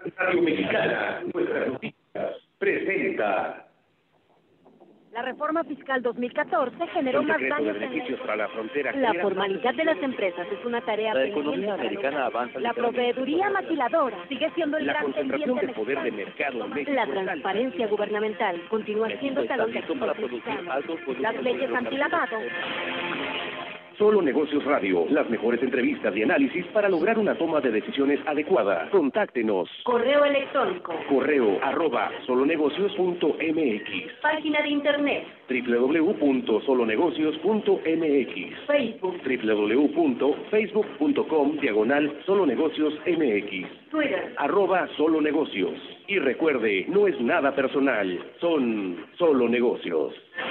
Radio Mexicana, nuestras noticias, presenta. La reforma fiscal 2014 generó más daños beneficios para la frontera. La formalidad de las empresas es una tarea La pendiente. economía americana avanza. La proveeduría maquiladora sigue siendo el La gran concentración pendiente de poder de mercado en México. La transparencia gubernamental continúa siendo talón de para Aquiles producir mexicano. altos productos. Las leyes antilavado. Solo Negocios Radio, las mejores entrevistas y análisis para lograr una toma de decisiones adecuada. Contáctenos. Correo electrónico. correo@solonegocios.mx. Página de internet. www.solonegocios.mx. Facebook. www.facebook.com/solonegociosmx. Twitter. @solonegocios. Y recuerde, no es nada personal, son solo negocios.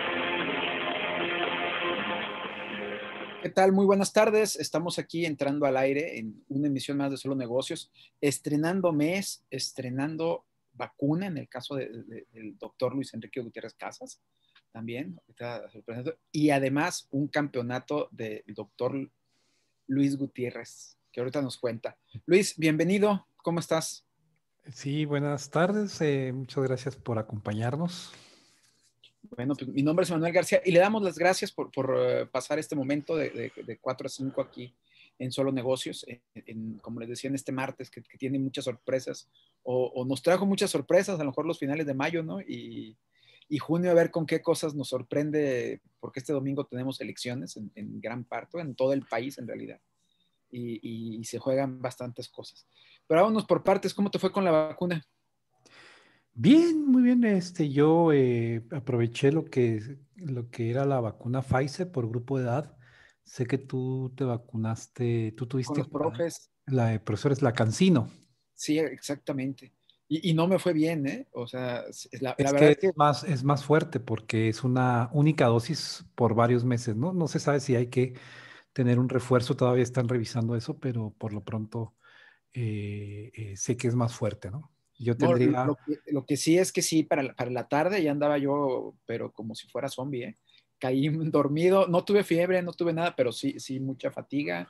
¿Qué tal? Muy buenas tardes. Estamos aquí entrando al aire en una emisión más de Solo Negocios, estrenando mes, estrenando vacuna en el caso del doctor Luis Enrique Gutiérrez Casas, también, y además un campeonato del doctor Luis Gutiérrez, que ahorita nos cuenta. Luis, bienvenido, ¿cómo estás? Sí, buenas tardes. Muchas gracias por acompañarnos. Bueno, pues mi nombre es Manuel García y le damos las gracias por pasar este momento de 4 a 5 aquí en Solo Negocios, como les decía, en este martes que tiene muchas sorpresas o nos trajo muchas sorpresas, a lo mejor los finales de mayo, ¿no? Y junio a ver con qué cosas nos sorprende, porque este domingo tenemos elecciones en gran parte, en todo el país en realidad, y se juegan bastantes cosas. Pero vámonos por partes, ¿cómo te fue con la vacuna? Bien, muy bien. Yo aproveché lo que era la vacuna Pfizer por grupo de edad. Sé que tú te vacunaste, tú Con tuviste los profes. la de profesores, la CanSino. Sí, exactamente. Y no me fue bien, ¿eh? O sea, la Es verdad que es que es más fuerte porque es una única dosis por varios meses, ¿no? No se sabe si hay que tener un refuerzo, todavía están revisando eso, pero por lo pronto sé que es más fuerte, ¿no? Yo no, tendría... lo que sí es que sí, para la tarde ya andaba yo, pero como si fuera zombie, ¿eh? Caí dormido, no tuve fiebre, no tuve nada, pero sí mucha fatiga.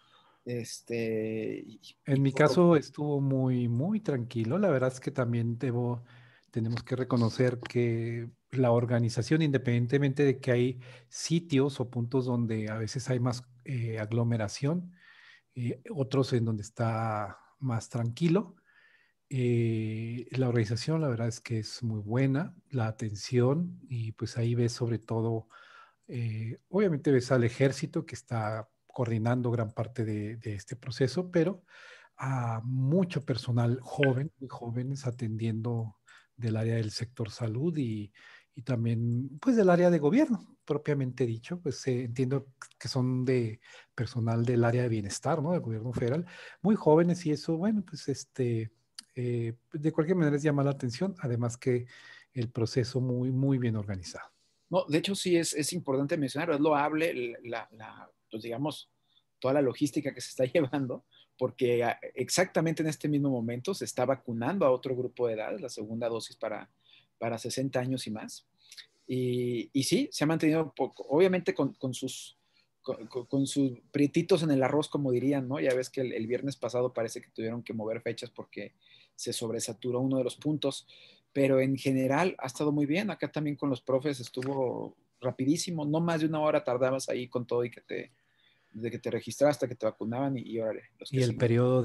En mi Todo. caso estuvo muy, muy tranquilo. La verdad es que también tenemos que reconocer que la organización, independientemente de que hay sitios o puntos donde a veces hay más aglomeración, otros en donde está más tranquilo, la organización, la verdad es que es muy buena, la atención, y pues ahí ves sobre todo, obviamente ves al ejército que está coordinando gran parte de este proceso, pero a mucho personal joven, muy jóvenes, atendiendo del área del sector salud y también pues del área de gobierno, propiamente dicho, pues entiendo que son de personal del área de bienestar, ¿no? Del gobierno federal, muy jóvenes y eso, bueno, pues de cualquier manera es llamar la atención, además que el proceso muy, muy bien organizado. No, de hecho sí es importante mencionar, es loable pues digamos, toda la logística que se está llevando, porque exactamente en este mismo momento se está vacunando a otro grupo de edad, la segunda dosis para 60 años y más. Y sí, se ha mantenido poco, obviamente con sus prietitos en el arroz, como dirían, ¿no? Ya ves que el viernes pasado parece que tuvieron que mover fechas porque se sobresaturó uno de los puntos, pero en general ha estado muy bien. Acá también con los profes estuvo rapidísimo, no más de una hora tardabas ahí con todo y desde que te registraste hasta que te vacunaban y órale, los que Y el siguen. periodo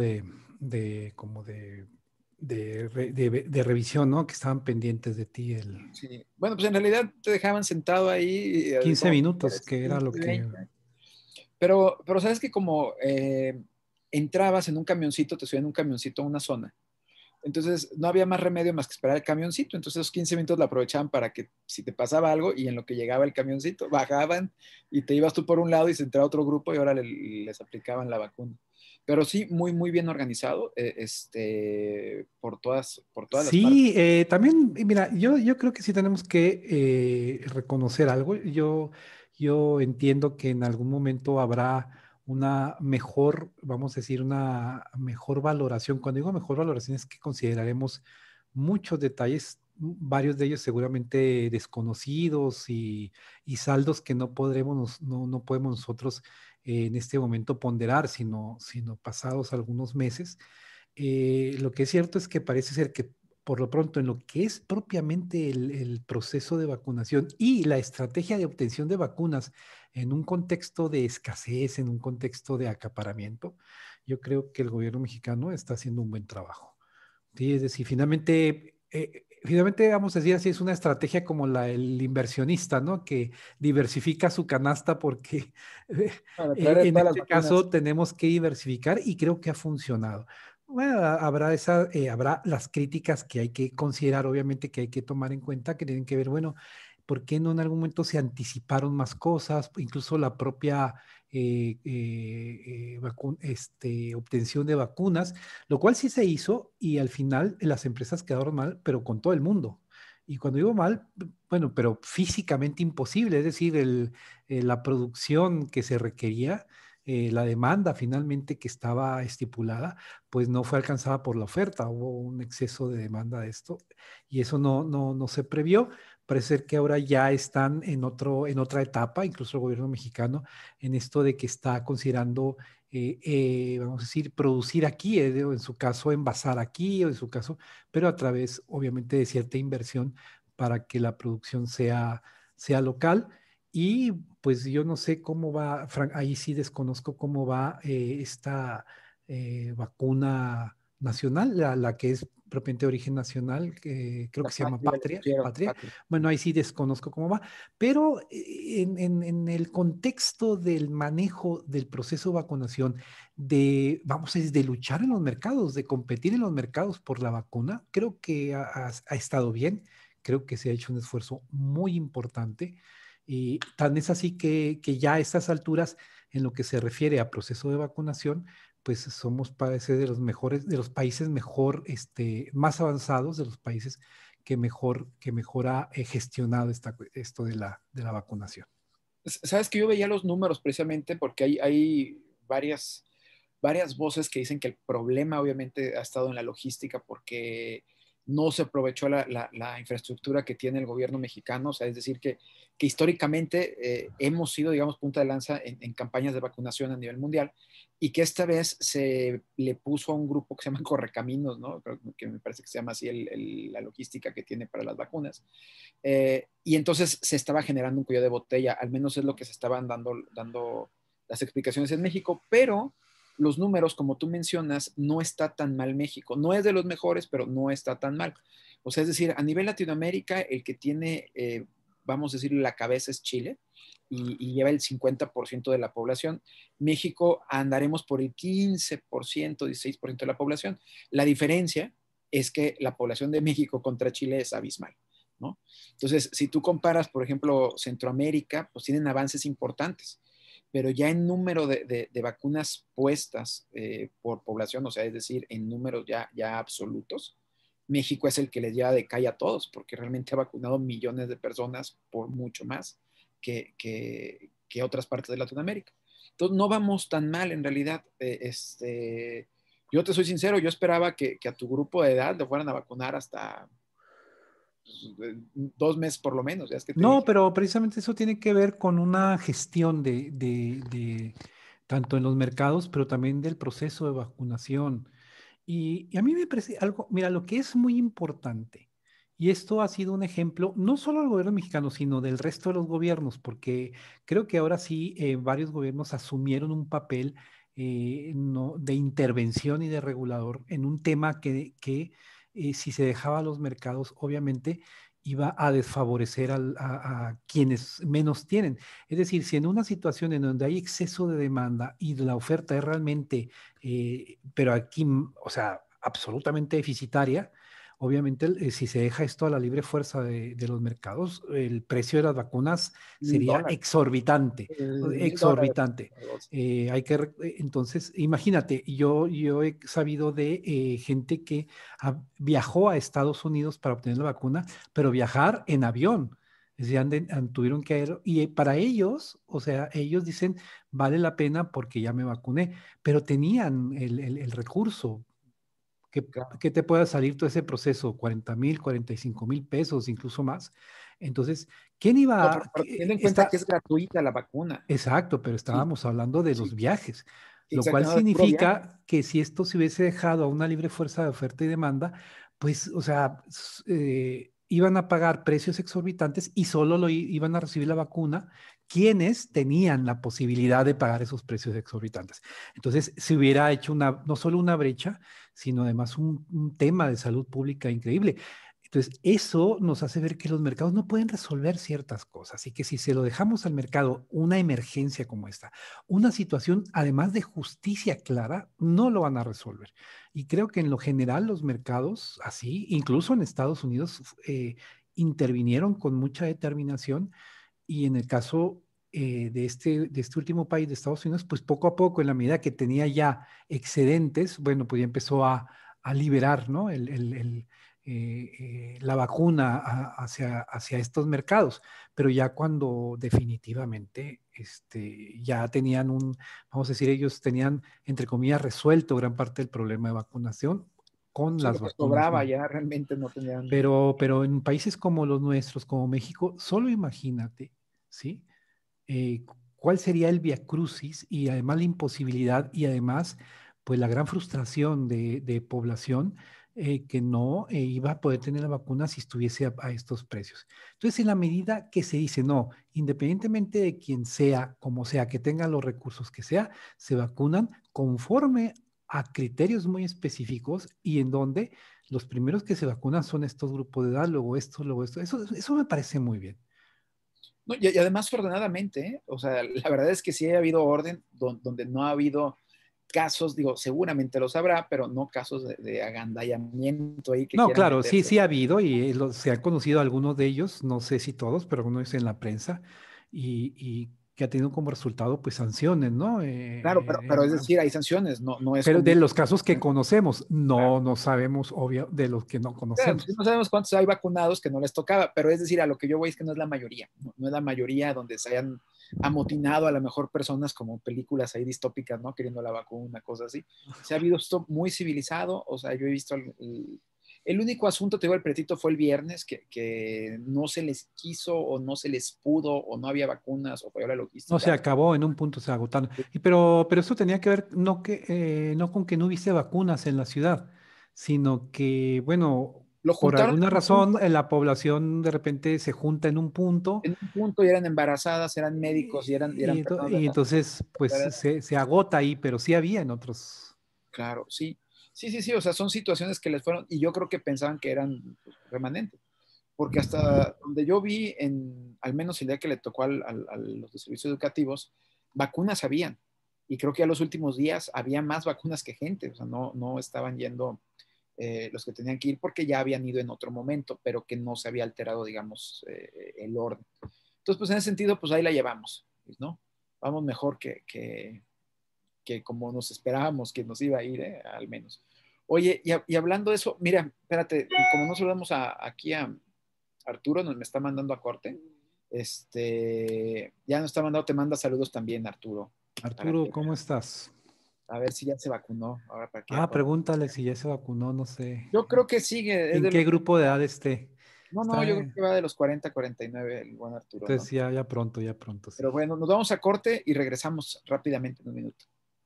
de revisión, ¿no? Que estaban pendientes de ti, el Sí. Bueno, pues en realidad te dejaban sentado ahí 15 como minutos, que era 15, lo que... 20. Pero sabes que como entrabas en un camioncito, te subían en un camioncito a una zona. Entonces no había más remedio más que esperar el camioncito. Entonces esos 15 minutos lo aprovechaban para que si te pasaba algo y en lo que llegaba el camioncito, bajaban y te ibas tú por un lado y se entraba otro grupo y ahora les aplicaban la vacuna. Pero sí, muy, muy bien organizado, por todas las partes. Sí, también, mira, yo creo que sí tenemos que reconocer algo. Yo entiendo que en algún momento habrá una mejor, vamos a decir, una mejor valoración. Cuando digo mejor valoración es que consideraremos muchos detalles, varios de ellos seguramente desconocidos y saldos que no podremos, no podemos nosotros en este momento ponderar, sino pasados algunos meses. Lo que es cierto es que parece ser que por lo pronto en lo que es propiamente el proceso de vacunación y la estrategia de obtención de vacunas en un contexto de escasez, en un contexto de acaparamiento, yo creo que el gobierno mexicano está haciendo un buen trabajo. Sí, es decir, finalmente, vamos a decir así, es una estrategia como el inversionista, ¿no? Que diversifica su canasta porque Para traer en todas las este vacunas. caso tenemos que diversificar y creo que ha funcionado. Bueno, habrá las críticas que hay que considerar, obviamente que hay que tomar en cuenta, que tienen que ver, bueno, ¿por qué no en algún momento se anticiparon más cosas? Incluso la propia obtención de vacunas, lo cual sí se hizo y al final las empresas quedaron mal, pero con todo el mundo. Y cuando digo mal, bueno, pero físicamente imposible, es decir, la producción que se requería, la demanda finalmente que estaba estipulada, pues no fue alcanzada por la oferta, hubo un exceso de demanda de esto y eso no se previó. Parece ser que ahora ya están en otra etapa, incluso el gobierno mexicano, en esto de que está considerando, vamos a decir, producir aquí, o en su caso, envasar aquí, o en su caso, pero a través, obviamente, de cierta inversión para que la producción sea local. Y pues yo no sé cómo va, Frank, ahí sí desconozco cómo va esta vacuna nacional, la que es propiamente de origen nacional, que creo La que se llama patria le pusieron, Patria. patria. Bueno, ahí sí desconozco cómo va, pero en el contexto del manejo del proceso de vacunación, vamos a decir, de luchar en los mercados, de competir en los mercados por la vacuna, creo que ha estado bien, creo que se ha hecho un esfuerzo muy importante. Y tan es así que ya a estas alturas, en lo que se refiere a proceso de vacunación, pues somos parece de los mejores, de los países mejor, más avanzados, de los países que mejor ha gestionado esto de la vacunación. Sabes que yo veía los números precisamente porque hay varias voces que dicen que el problema obviamente ha estado en la logística porque no se aprovechó la infraestructura que tiene el gobierno mexicano, o sea, es decir, que históricamente hemos sido, digamos, punta de lanza en campañas de vacunación a nivel mundial y que esta vez se le puso a un grupo que se llama Correcaminos, ¿no? Que me parece que se llama así la logística que tiene para las vacunas. Y entonces se estaba generando un cuello de botella, al menos es lo que se estaban dando las explicaciones en México, pero los números, como tú mencionas, no está tan mal México. No es de los mejores, pero no está tan mal. O sea, es decir, a nivel Latinoamérica, el que tiene, vamos a decir, la cabeza es Chile y lleva el 50% de la población. México andaremos por el 15%, 16% de la población. La diferencia es que la población de México contra Chile es abismal, ¿no? Entonces, si tú comparas, por ejemplo, Centroamérica, pues tienen avances importantes, pero ya en número de vacunas puestas por población, o sea, es decir, en números ya absolutos, México es el que les lleva de calle a todos, porque realmente ha vacunado millones de personas por mucho más que otras partes de Latinoamérica. Entonces, no vamos tan mal en realidad. Yo te soy sincero, yo esperaba que a tu grupo de edad le fueran a vacunar hasta 2 meses por lo menos, ya es que te No, dije. pero precisamente eso tiene que ver con una gestión tanto en los mercados, pero también del proceso de vacunación. Y a mí me parece algo, mira, lo que es muy importante, y esto ha sido un ejemplo no solo del gobierno mexicano, sino del resto de los gobiernos, porque creo que ahora sí varios gobiernos asumieron un papel de intervención y de regulador en un tema que si se dejaba a los mercados, obviamente iba a desfavorecer a quienes menos tienen. Es decir, si en una situación en donde hay exceso de demanda y la oferta es realmente pero aquí, o sea, absolutamente deficitaria. Obviamente, si se deja esto a la libre fuerza de los mercados, el precio de las vacunas sería $1,000. exorbitante, $1,000. exorbitante. Entonces, imagínate, yo he sabido de gente que viajó a Estados Unidos para obtener la vacuna, pero viajar en avión. Es decir, tuvieron que ir, y para ellos, o sea, ellos dicen, vale la pena porque ya me vacuné, pero tenían el recurso Claro. que te pueda salir todo ese proceso, 40,000, 45,000 pesos, incluso más. Entonces, ¿quién No, iba? pero teniendo en cuenta que es gratuita la vacuna. Exacto, pero Sí, estábamos hablando de sí, los viajes. Lo cual Exacto, no, puro viaje. significa que si esto se hubiese dejado a una libre fuerza de oferta y demanda, pues, o sea, iban a pagar precios exorbitantes y solo iban a recibir la vacuna quienes tenían la posibilidad de pagar esos precios exorbitantes. Entonces, se hubiera hecho no solo una brecha, sino además un tema de salud pública increíble. Entonces, eso nos hace ver que los mercados no pueden resolver ciertas cosas y que si se lo dejamos al mercado, una emergencia como esta, una situación además de justicia clara, no lo van a resolver. Y creo que en lo general los mercados, así, incluso en Estados Unidos, intervinieron con mucha determinación y en el caso de este último país de Estados Unidos, pues poco a poco, en la medida que tenía ya excedentes, bueno, pues ya empezó a liberar, ¿no? La vacuna hacia estos mercados, pero ya cuando definitivamente ya tenían vamos a decir, ellos tenían, entre comillas, resuelto gran parte del problema de vacunación con Sí, lo las que vacunas, sobraba ¿no? ya realmente no tenían. Pero en países como los nuestros, como México, solo imagínate, ¿sí? Eh, ¿Cuál sería el viacrucis y además la imposibilidad y además, pues la gran frustración de población que no iba a poder tener la vacuna si estuviese a estos precios? Entonces, en la medida que se dice, no, independientemente de quien sea, como sea, que tenga los recursos que sea, se vacunan conforme a criterios muy específicos y en donde los primeros que se vacunan son estos grupos de edad, luego esto, luego esto. Eso me parece muy bien. No, y además ordenadamente, ¿eh? O sea, la verdad es que sí ha habido orden donde no ha habido casos, digo, seguramente los habrá, pero no casos de agandallamiento ahí que No, quieran claro, sí, meterse. sí ha habido y se han conocido algunos de ellos, no sé si todos, pero algunos en la prensa y que ha tenido como resultado pues sanciones, ¿no? Claro, pero es decir, hay sanciones, no es Pero de como... los casos que conocemos, Claro. no sabemos, obvio, de los que no Claro, pues, conocemos. no sabemos cuántos hay vacunados que no les tocaba, pero es decir, a lo que yo voy es que no es la mayoría, no es la mayoría donde se hayan amotinado a lo mejor personas como películas ahí distópicas, ¿no? Queriendo la vacuna, cosas así. Se ha visto muy civilizado, o sea, yo he visto el único asunto, te digo, el pretito fue el viernes, que no se les quiso o no se les pudo o no había vacunas o falló la No se logística. acabó, en un punto se agotaron. Pero eso tenía que ver no con que no hubiese vacunas en la ciudad, sino que, bueno, Lo por juntaron alguna en un razón punto, la población de repente se junta en un punto y eran embarazadas, eran médicos y eran y personas de y entonces pues la... se agota ahí, pero sí había en otros. Claro, sí. Sí, o sea, son situaciones que les fueron, y yo creo que pensaban que eran pues, remanentes, porque hasta donde yo vi, al menos el día que le tocó a los de servicios educativos, vacunas habían, y creo que a los últimos días había más vacunas que gente, o sea, no estaban yendo los que tenían que ir porque ya habían ido en otro momento, pero que no se había alterado, digamos, el orden. Entonces, pues en ese sentido, pues ahí la llevamos, ¿no? Vamos mejor que como nos esperábamos que nos iba a ir, al menos. Oye, y hablando de eso, mira, espérate, como no saludamos aquí a Arturo, me está mandando a corte. Ya nos está mandando, te manda saludos también, Arturo, para Arturo, que ¿cómo estás? a ver si ya se vacunó, ahora para que ya Ah, pueda. pregúntale si ya se vacunó, no sé. Yo creo que sigue, es ¿En de los... qué grupo de edad esté? No, yo Está, creo que va de los 40 a 49 el buen Arturo, ¿no? entonces ya pronto, Pero sí. bueno, nos vamos a corte y regresamos rápidamente en un minuto.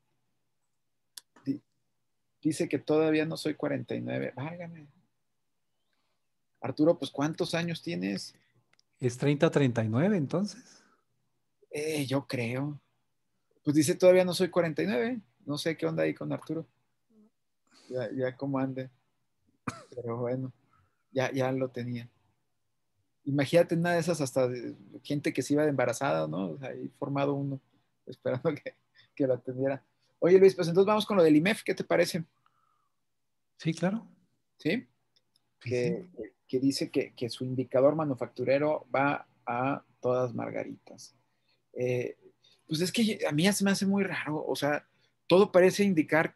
Dice que todavía no soy 49. Válgame. Arturo, pues ¿cuántos años tienes? ¿Es 30-39 entonces? Yo creo. Pues dice todavía no soy 49. No sé qué onda ahí con Arturo. Ya cómo ande. Pero bueno, ya lo tenía. Imagínate una de esas hasta gente que se iba de embarazada, ¿no? O sea, ahí formado uno, esperando que lo atendiera. Oye, Luis, pues entonces vamos con lo del IMEF, ¿qué te parece? Sí, claro. ¿Sí? Sí, sí. Que dice que su indicador manufacturero va a todas margaritas. Eh, pues es que a mí ya se me hace muy raro, o sea, todo parece indicar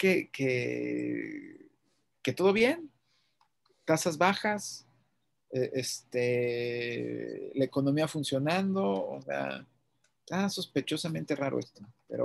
que todo bien, tasas bajas, la economía funcionando, o sea, está sospechosamente raro esto,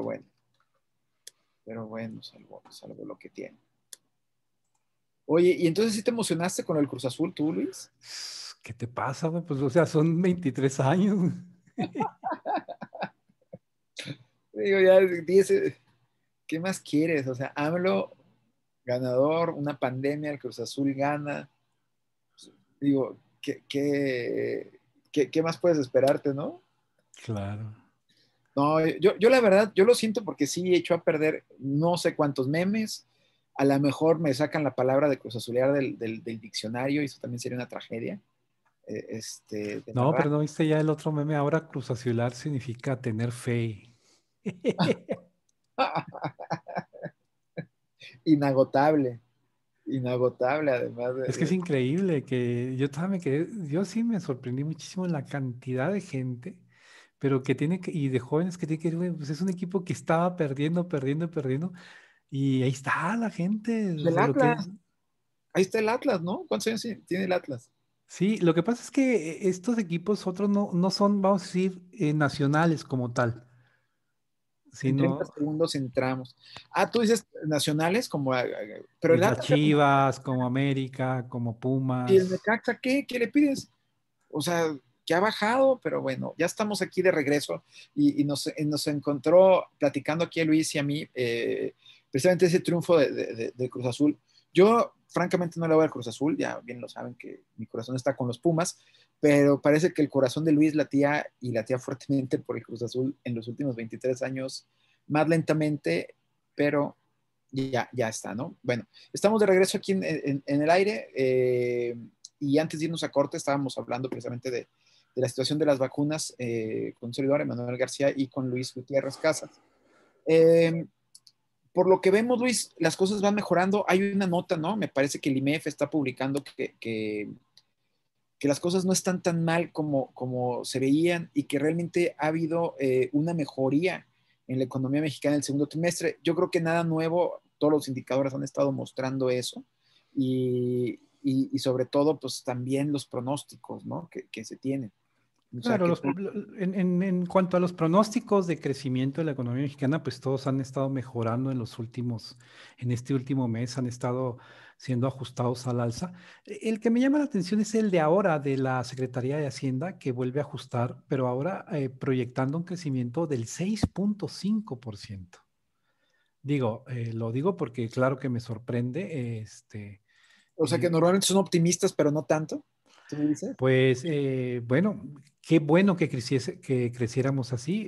pero bueno, salvo lo que tiene. Oye, ¿y entonces sí te emocionaste con el Cruz Azul tú, Luis? ¿Qué te pasa, güey? Pues, o sea, son 23 años. Digo, ya dice ¿qué más quieres? O sea, AMLO, ganador, una pandemia, el Cruz Azul gana. Digo, ¿qué más puedes esperarte, no? Claro. No, yo la verdad, yo lo siento porque sí he hecho a perder no sé cuántos memes. A lo mejor me sacan la palabra de Cruz Azulear del diccionario y eso también sería una tragedia. De No, verdad. pero no viste ya el otro meme. Ahora cruzaciular significa tener fe. Inagotable, inagotable, además Es que es increíble que yo también me quedé, yo sí me sorprendí muchísimo en la cantidad de gente, pero que tiene que, y de jóvenes que tiene que ir, güey, pues es un equipo que estaba perdiendo, perdiendo, perdiendo, y ahí está la gente, o del sea, lo que, Atlas. Ahí está el Atlas, ¿no? ¿Cuántos años tiene el Atlas? sí, lo que pasa es que estos equipos otros no son, vamos a decir, nacionales como tal, En 30 sino segundos entramos. Ah, tú dices nacionales, como, pero el las Atlas, Chivas, como América, como ¿y el Pumas. Necaxa qué? ¿Qué le pides? O sea, que ha bajado, pero bueno, ya estamos aquí de regreso y nos encontró platicando aquí a Luis y a mí precisamente ese triunfo de Cruz Azul. Yo, francamente, no le voy al Cruz Azul, ya bien lo saben que mi corazón está con los Pumas, pero parece que el corazón de Luis latía y latía fuertemente por el Cruz Azul en los últimos 23 años, más lentamente, pero ya está, ¿no? Bueno, estamos de regreso aquí en el aire. Y antes de irnos a corte, estábamos hablando precisamente de la situación de las vacunas con un servidor, Emanuel García, y con Luis Gutiérrez Casas. Eh, por lo que vemos, Luis, las cosas van mejorando. Hay una nota, ¿no? Me parece que el IMEF está publicando que las cosas no están tan mal como se veían y que realmente ha habido una mejoría en la economía mexicana en el segundo trimestre. Yo creo que nada nuevo, todos los indicadores han estado mostrando eso y sobre todo, pues también los pronósticos, ¿no? Que se tienen. O sea, Claro, en cuanto a los pronósticos de crecimiento de la economía mexicana, pues todos han estado mejorando en los últimos, en este último mes, han estado siendo ajustados al alza. El que me llama la atención es el de ahora de la Secretaría de Hacienda, que vuelve a ajustar, pero ahora proyectando un crecimiento del 6.5%. Digo, lo digo porque claro que me sorprende, o sea que normalmente son optimistas, pero no tanto, ¿tú me dices? pues bueno, qué bueno que que creciéramos así,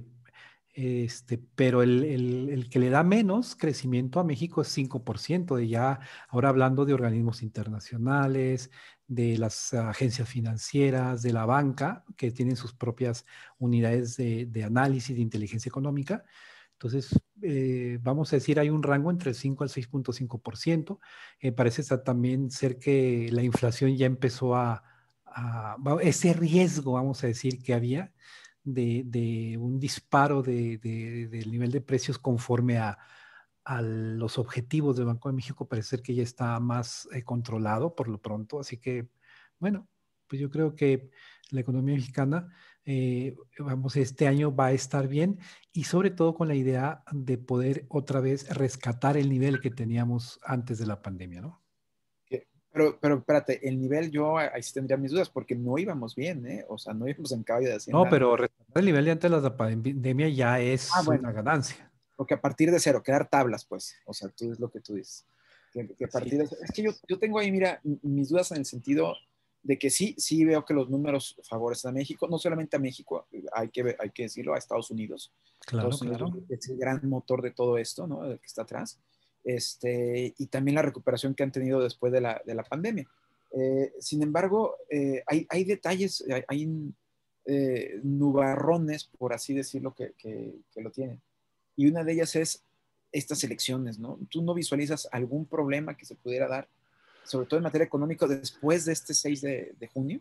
pero el que le da menos crecimiento a México es 5%, de ya, ahora hablando de organismos internacionales, de las agencias financieras, de la banca, que tienen sus propias unidades de análisis de inteligencia económica. Entonces, vamos a decir, hay un rango entre el 5 al 6.5%. Parece también ser que la inflación ya empezó ese riesgo, vamos a decir, que había de un disparo del nivel de precios conforme a los objetivos del Banco de México, parece ser que ya está más controlado por lo pronto. Así que, bueno, pues yo creo que la economía mexicana, vamos, este año va a estar bien y sobre todo con la idea de poder otra vez rescatar el nivel que teníamos antes de la pandemia, ¿no? Pero espérate, el nivel yo ahí sí tendría mis dudas porque no íbamos bien, ¿eh? O sea, no íbamos en caballo de No, Hacienda. pero rescatar el nivel de antes de la pandemia ya Ah, es bueno, una ganancia. porque a partir de cero, crear tablas, pues, o sea, tú es lo que tú dices. Que a Sí, partir de, es que yo tengo ahí, mira, mis dudas en el sentido de que sí veo que los números favorecen a México, no solamente a México, hay que decirlo, a Estados Unidos. claro, Estados Unidos claro. es el gran motor de todo esto, ¿no? El que está atrás. Y también la recuperación que han tenido después de la pandemia. Sin embargo, hay detalles, hay nubarrones, por así decirlo, que lo tienen. Y una de ellas es estas elecciones, ¿no? ¿Tú no visualizas algún problema que se pudiera dar, sobre todo en materia económica, después de este 6 de junio?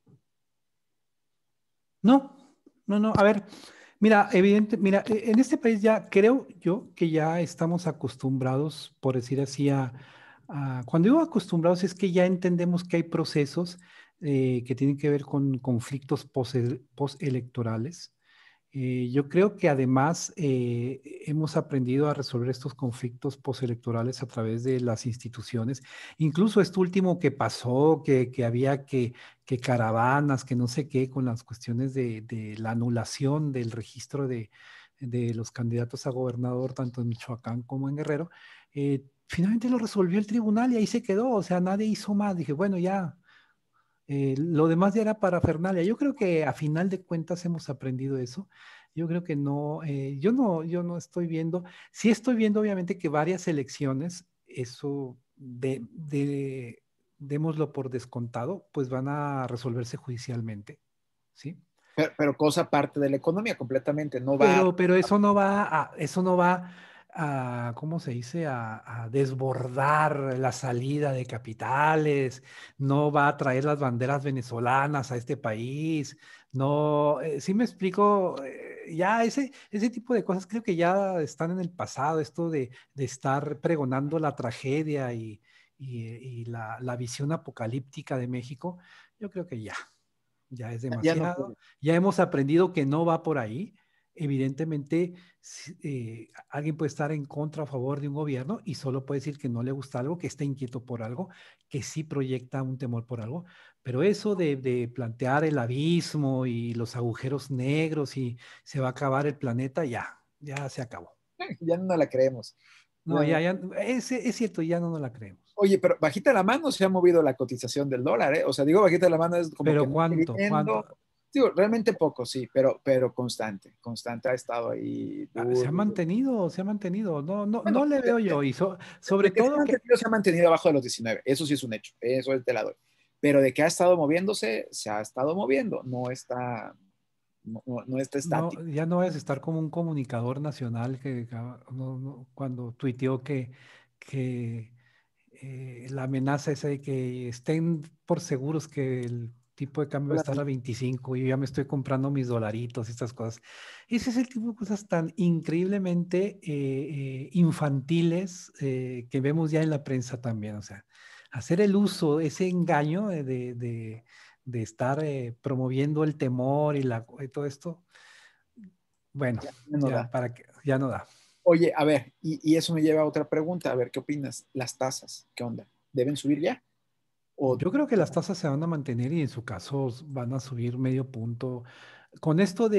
No, no. A ver, mira, mira, en este país ya creo yo que ya estamos acostumbrados, por decir así, cuando digo acostumbrados es que ya entendemos que hay procesos que tienen que ver con conflictos postelectorales. Yo creo que además hemos aprendido a resolver estos conflictos postelectorales a través de las instituciones. Incluso esto último que pasó, que había que caravanas, que no sé qué, con las cuestiones de la anulación del registro de los candidatos a gobernador, tanto en Michoacán como en Guerrero, finalmente lo resolvió el tribunal y ahí se quedó, o sea, nadie hizo más. Dije, bueno, ya, lo demás ya era parafernalia. Yo creo que a final de cuentas hemos aprendido eso. Yo creo que no, yo no estoy viendo, sí estoy viendo obviamente que varias elecciones, eso démoslo por descontado, pues van a resolverse judicialmente, ¿sí? Pero cosa aparte de la economía completamente, no va. Pero eso no va a, ¿cómo se dice? A desbordar la salida de capitales, no va a traer las banderas venezolanas a este país, no, sí me explico, ya ese tipo de cosas creo que ya están en el pasado, esto de estar pregonando la tragedia y la visión apocalíptica de México, yo creo que ya es Ya no demasiado. puede. Ya hemos aprendido que no va por ahí. Evidentemente, alguien puede estar en contra o a favor de un gobierno y solo puede decir que no le gusta algo, que está inquieto por algo, que sí proyecta un temor por algo. Pero eso de plantear el abismo y los agujeros negros y se va a acabar el planeta, ya se acabó. Ya no la creemos. No, es cierto, ya no nos la creemos. Oye, pero bajita la mano se ha movido la cotización del dólar, ¿eh? O sea, digo bajita la mano es como que Pero no ¿cuánto? queriendo. ¿Cuánto? Digo, realmente poco, sí, pero constante ha estado ahí Se ha duro. mantenido, se ha mantenido. No, no, Bueno, no le veo yo. Y sobre de que todo que, se ha mantenido abajo de los 19, eso sí es un hecho, eso es de la doy. Pero de que ha estado moviéndose, se ha estado moviendo, no está no, estático. ya no es estar como un comunicador nacional cuando tuiteó que la amenaza esa de que estén por seguros que el tipo de cambio va a estar a 25 y yo ya me estoy comprando mis dolaritos y estas cosas. Ese es el tipo de cosas tan increíblemente infantiles que vemos ya en la prensa también. O sea, hacer el uso, ese engaño de estar promoviendo el temor y todo esto, bueno, Ya no da. ya no da. Oye, a ver, y eso me lleva a otra pregunta, a ver, ¿qué opinas? Las tasas, ¿qué onda? ¿Deben subir ya? O, Yo creo que las tasas se van a mantener y en su caso van a subir medio punto. Con esto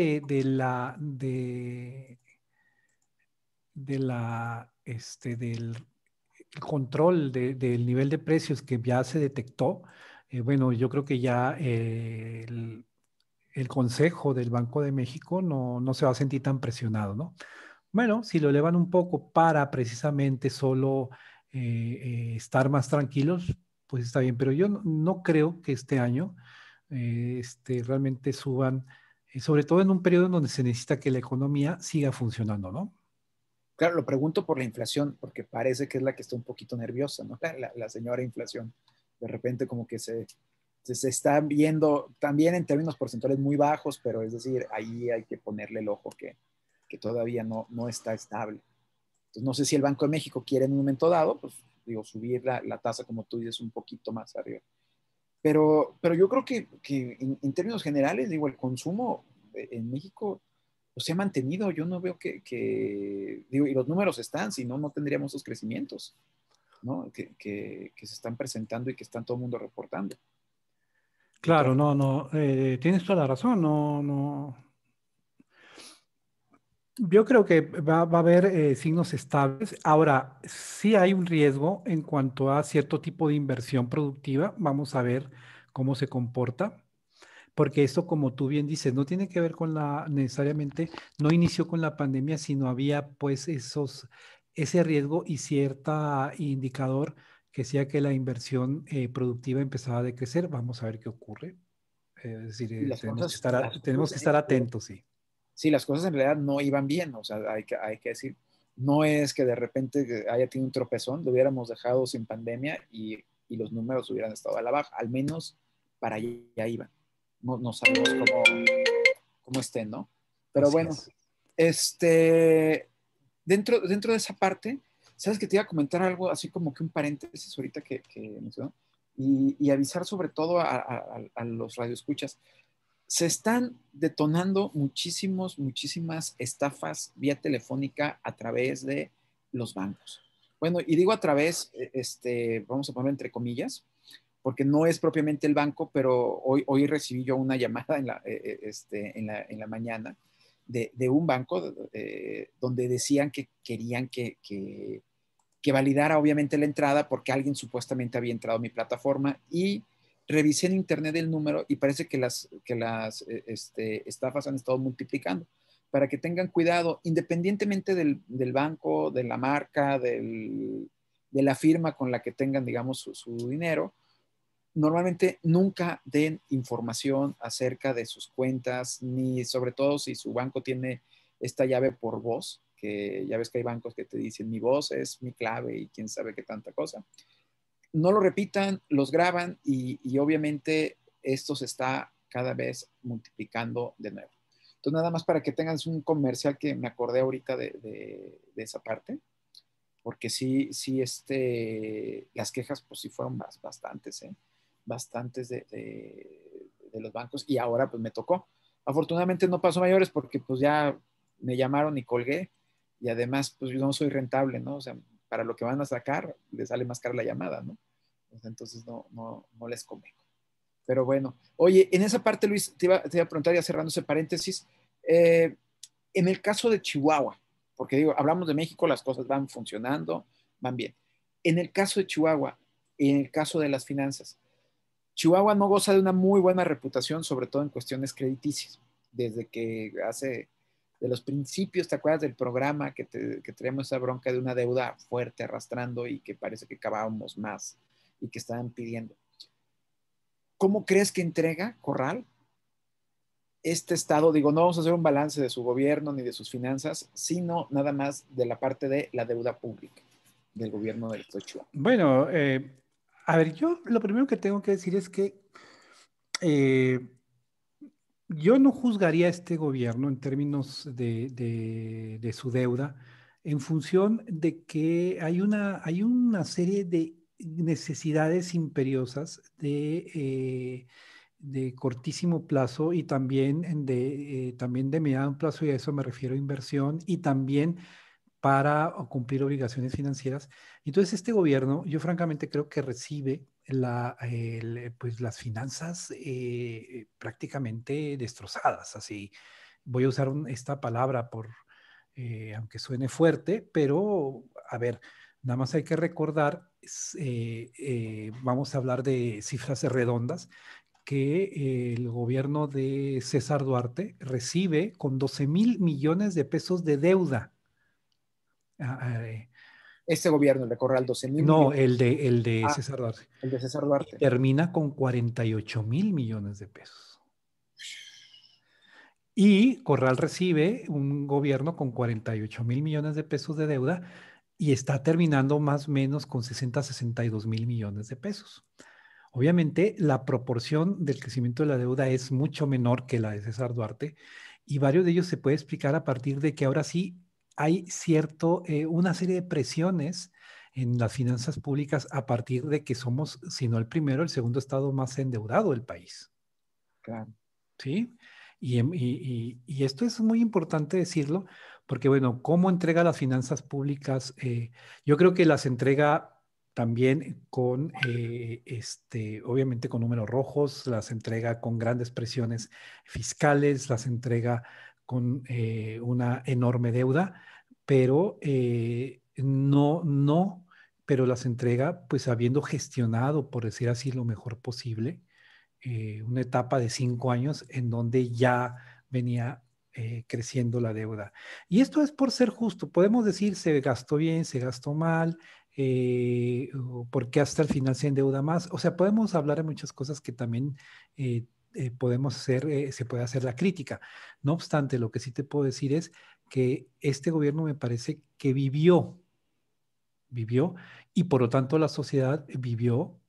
del control del nivel de precios que ya se detectó, bueno, yo creo que ya el Consejo del Banco de México no se va a sentir tan presionado, ¿no? Bueno, si lo elevan un poco para precisamente solo estar más tranquilos, pues está bien, pero yo no creo que este año realmente suban, sobre todo en un periodo en donde se necesita que la economía siga funcionando, ¿no? claro, lo pregunto por la inflación, porque parece que es la que está un poquito nerviosa, ¿no? La señora inflación. De repente como que se está viendo también en términos porcentuales muy bajos, pero es decir, ahí hay que ponerle el ojo que todavía no está estable. Entonces, no sé si el Banco de México quiere en un momento dado, pues digo, subir la tasa, como tú dices, un poquito más arriba. Pero yo creo que en términos generales, digo, el consumo en México pues, se ha mantenido. Yo no veo digo, y los números están, si no, no tendríamos esos crecimientos, ¿no? Que se están presentando y que están todo el mundo reportando. Claro, Entonces, no, tienes toda la razón, no. Yo creo que va a haber signos estables. Ahora, sí hay un riesgo en cuanto a cierto tipo de inversión productiva. Vamos a ver cómo se comporta, porque esto, como tú bien dices, no tiene que ver con necesariamente, no inició con la pandemia, sino había pues ese riesgo y cierta indicador que decía que la inversión productiva empezaba a decrecer. Vamos a ver qué ocurre. Es decir, y tenemos que estar atentos, sí. sí, las cosas en realidad no iban bien, o sea, hay que decir, no es que de repente haya tenido un tropezón, lo hubiéramos dejado sin pandemia y los números hubieran estado a la baja, al menos para allá iban. No sabemos cómo estén, ¿no? Pero Así bueno, es. este, dentro de esa parte, sabes que te iba a comentar algo así como que un paréntesis ahorita que mencionó, y avisar sobre todo a los radioescuchas. Se están detonando muchísimas estafas vía telefónica a través de los bancos. Bueno, y digo a través, vamos a poner entre comillas, porque no es propiamente el banco, pero hoy recibí yo una llamada en la mañana de un banco donde decían que querían que validara obviamente la entrada porque alguien supuestamente había entrado a mi plataforma y revisé en internet el número y parece que las estafas han estado multiplicando. Para que tengan cuidado, independientemente del banco, de la marca, de la firma con la que tengan, digamos, su dinero, normalmente nunca den información acerca de sus cuentas, ni sobre todo si su banco tiene esta llave por voz, que ya ves que hay bancos que te dicen mi voz es mi clave y quién sabe qué tanta cosa. No lo repitan, los graban y obviamente esto se está cada vez multiplicando de nuevo. Entonces, nada más para que tengas un comercial que me acordé ahorita de esa parte, porque sí, las quejas pues sí fueron bastantes, ¿eh? Bastantes de los bancos y ahora pues me tocó. Afortunadamente no pasó mayores porque pues ya me llamaron y colgué y además pues yo no soy rentable, ¿no? O sea, para lo que van a sacar les sale más cara la llamada, ¿no? Entonces no les convengo. Pero bueno, oye, en esa parte, Luis, te iba a preguntar, ya cerrando ese paréntesis, en el caso de Chihuahua, porque digo, hablamos de México, las cosas van funcionando, van bien. En el caso de Chihuahua, en el caso de las finanzas, Chihuahua no goza de una muy buena reputación, sobre todo en cuestiones crediticias. Desde que de los principios, ¿te acuerdas del programa que teníamos esa bronca de una deuda fuerte arrastrando y que parece que acabábamos más y que estaban pidiendo? ¿Cómo crees que entrega Corral este estado? Digo, no vamos a hacer un balance de su gobierno ni de sus finanzas, sino nada más de la parte de la deuda pública del gobierno del estado de Chihuahua. Bueno, a ver, yo lo primero que tengo que decir es que yo no juzgaría a este gobierno en términos de su deuda en función de que hay una serie de necesidades imperiosas de cortísimo plazo y también de mediano plazo, y a eso me refiero a inversión, y también para cumplir obligaciones financieras. Entonces, este gobierno, yo francamente creo que recibe pues las finanzas prácticamente destrozadas. Así, voy a usar esta palabra aunque suene fuerte, pero a ver, nada más hay que recordar, vamos a hablar de cifras redondas, que el gobierno de César Duarte recibe con 12,000 millones de pesos de deuda. Este gobierno le corre al 12,000 No, millones. el de César Duarte. El de César Y Duarte. termina con 48,000 millones de pesos. Y Corral recibe un gobierno con 48,000 millones de pesos de deuda y está terminando más o menos con 62,000 millones de pesos. Obviamente, la proporción del crecimiento de la deuda es mucho menor que la de César Duarte, y varios de ellos se puede explicar a partir de que ahora sí hay una serie de presiones en las finanzas públicas a partir de que somos, si no el primero, el segundo estado más endeudado del país. Claro. ¿Sí? Y esto es muy importante decirlo, porque bueno, ¿cómo entrega las finanzas públicas? Yo creo que las entrega también obviamente con números rojos, las entrega con grandes presiones fiscales, las entrega con una enorme deuda, pero pero las entrega pues habiendo gestionado, por decir así, lo mejor posible una etapa de 5 años en donde ya venía creciendo la deuda. Y esto es por ser justo. Podemos decir se gastó bien, se gastó mal, porque hasta el final se endeuda más. O sea, podemos hablar de muchas cosas que también podemos hacer, se puede hacer la crítica. No obstante, lo que sí te puedo decir es que este gobierno me parece que vivió, y por lo tanto la sociedad vivió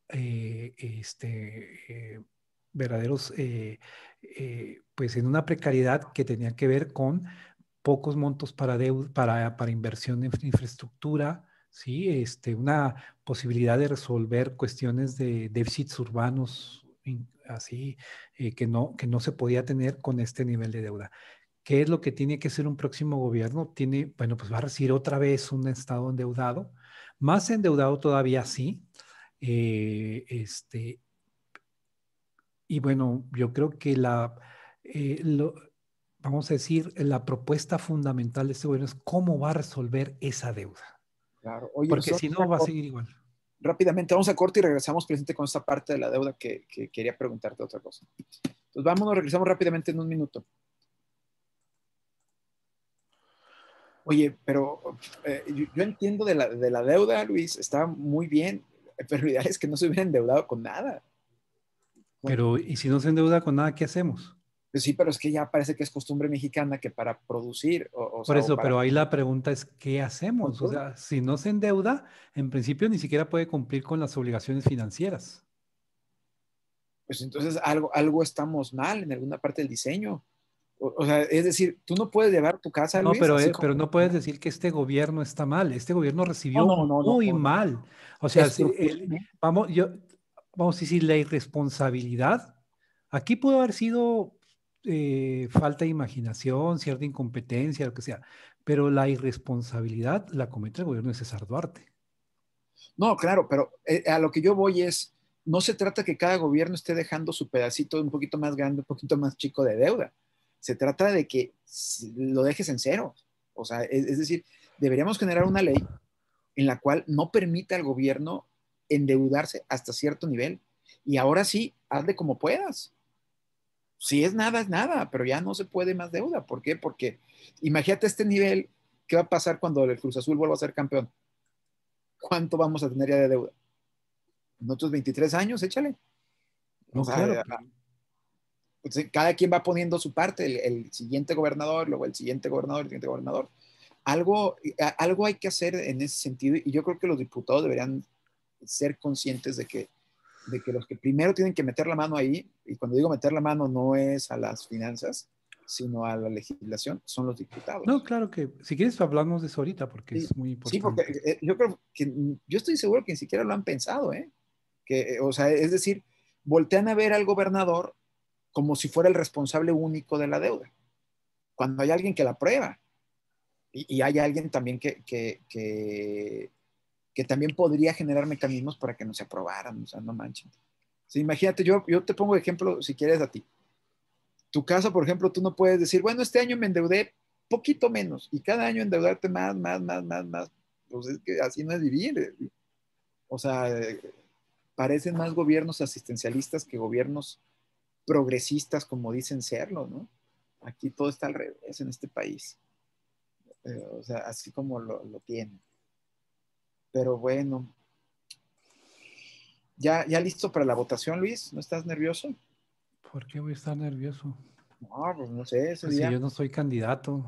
verdaderos, pues en una precariedad que tenía que ver con pocos montos para inversión en infraestructura, ¿sí? Una posibilidad de resolver cuestiones de déficits urbanos, así, que no se podía tener con este nivel de deuda. ¿Qué es lo que tiene que hacer un próximo gobierno? Bueno, pues va a recibir otra vez un estado endeudado, más endeudado todavía, sí. Eh, este, y bueno, yo creo que vamos a decir, la propuesta fundamental de este gobierno es cómo va a resolver esa deuda. Claro. Oye, Porque pues, si no, va a seguir igual. rápidamente, vamos a corte y regresamos presente con esta parte de la deuda que quería preguntarte otra cosa. Entonces, vámonos, regresamos rápidamente en un minuto. Oye, pero yo entiendo de la deuda, Luis, está muy bien, pero lo ideal es que no se hubiera endeudado con nada. Pero, ¿y si no se endeuda con nada, qué hacemos? Pues sí, pero es que ya parece que es costumbre mexicana que para producir, o Por sea, o eso, para... pero ahí la pregunta es, ¿qué hacemos? O sea, si no se endeuda, en principio ni siquiera puede cumplir con las obligaciones financieras. Pues entonces algo estamos mal en alguna parte del diseño. O sea, es decir, tú no puedes llevar tu casa, No, Luis, así pero como... no puedes decir que este gobierno está mal. Este gobierno No, recibió no, no, no, muy no, no. mal. O sea, Estructuralmente. vamos a decir, la irresponsabilidad. Aquí pudo haber sido falta de imaginación, cierta incompetencia, lo que sea. Pero la irresponsabilidad la comete el gobierno de César Duarte. No, claro, pero a lo que yo voy es, no se trata que cada gobierno esté dejando su pedacito un poquito más grande, un poquito más chico de deuda. Se trata de que lo dejes en cero. O sea, es decir, deberíamos generar una ley en la cual no permita al gobierno endeudarse hasta cierto nivel. Y ahora sí, hazle como puedas. Si es nada, pero ya no se puede más deuda. ¿Por qué? Porque imagínate este nivel, ¿qué va a pasar cuando el Cruz Azul vuelva a ser campeón? ¿Cuánto vamos a tener ya de deuda? En otros 23 años, échale. O No, claro, sea, claro. pues, cada quien va poniendo su parte, el siguiente gobernador, luego el siguiente gobernador, el siguiente gobernador. Algo hay que hacer en ese sentido y yo creo que los diputados deberían ser conscientes de que los que primero tienen que meter la mano ahí, y cuando digo meter la mano no es a las finanzas, sino a la legislación, son los No, diputados. claro que si quieres hablamos de eso ahorita porque Sí, es muy sí, porque importante. yo creo que yo estoy seguro que ni siquiera lo han pensado, ¿eh? O sea, es decir, voltean a ver al gobernador como si fuera el responsable único de la deuda, cuando hay alguien que la aprueba y hay alguien también que también podría generar mecanismos para que no se aprobaran, o sea, no manchen. Sí, imagínate, yo te pongo ejemplo, si quieres, a ti. Tu casa, por ejemplo, tú no puedes decir, bueno, este año me endeudé poquito menos y cada año endeudarte más, más, más, más, más. Pues es que así no es vivir. O sea, parecen más gobiernos asistencialistas que gobiernos progresistas como dicen serlo, ¿no? Aquí todo está al revés en este país. O sea, así como lo tienen. Pero bueno, ¿ya listo para la votación, Luis? ¿No estás nervioso? ¿Por qué voy a estar nervioso? No, pues no sé, ese Pues si día. yo no soy candidato.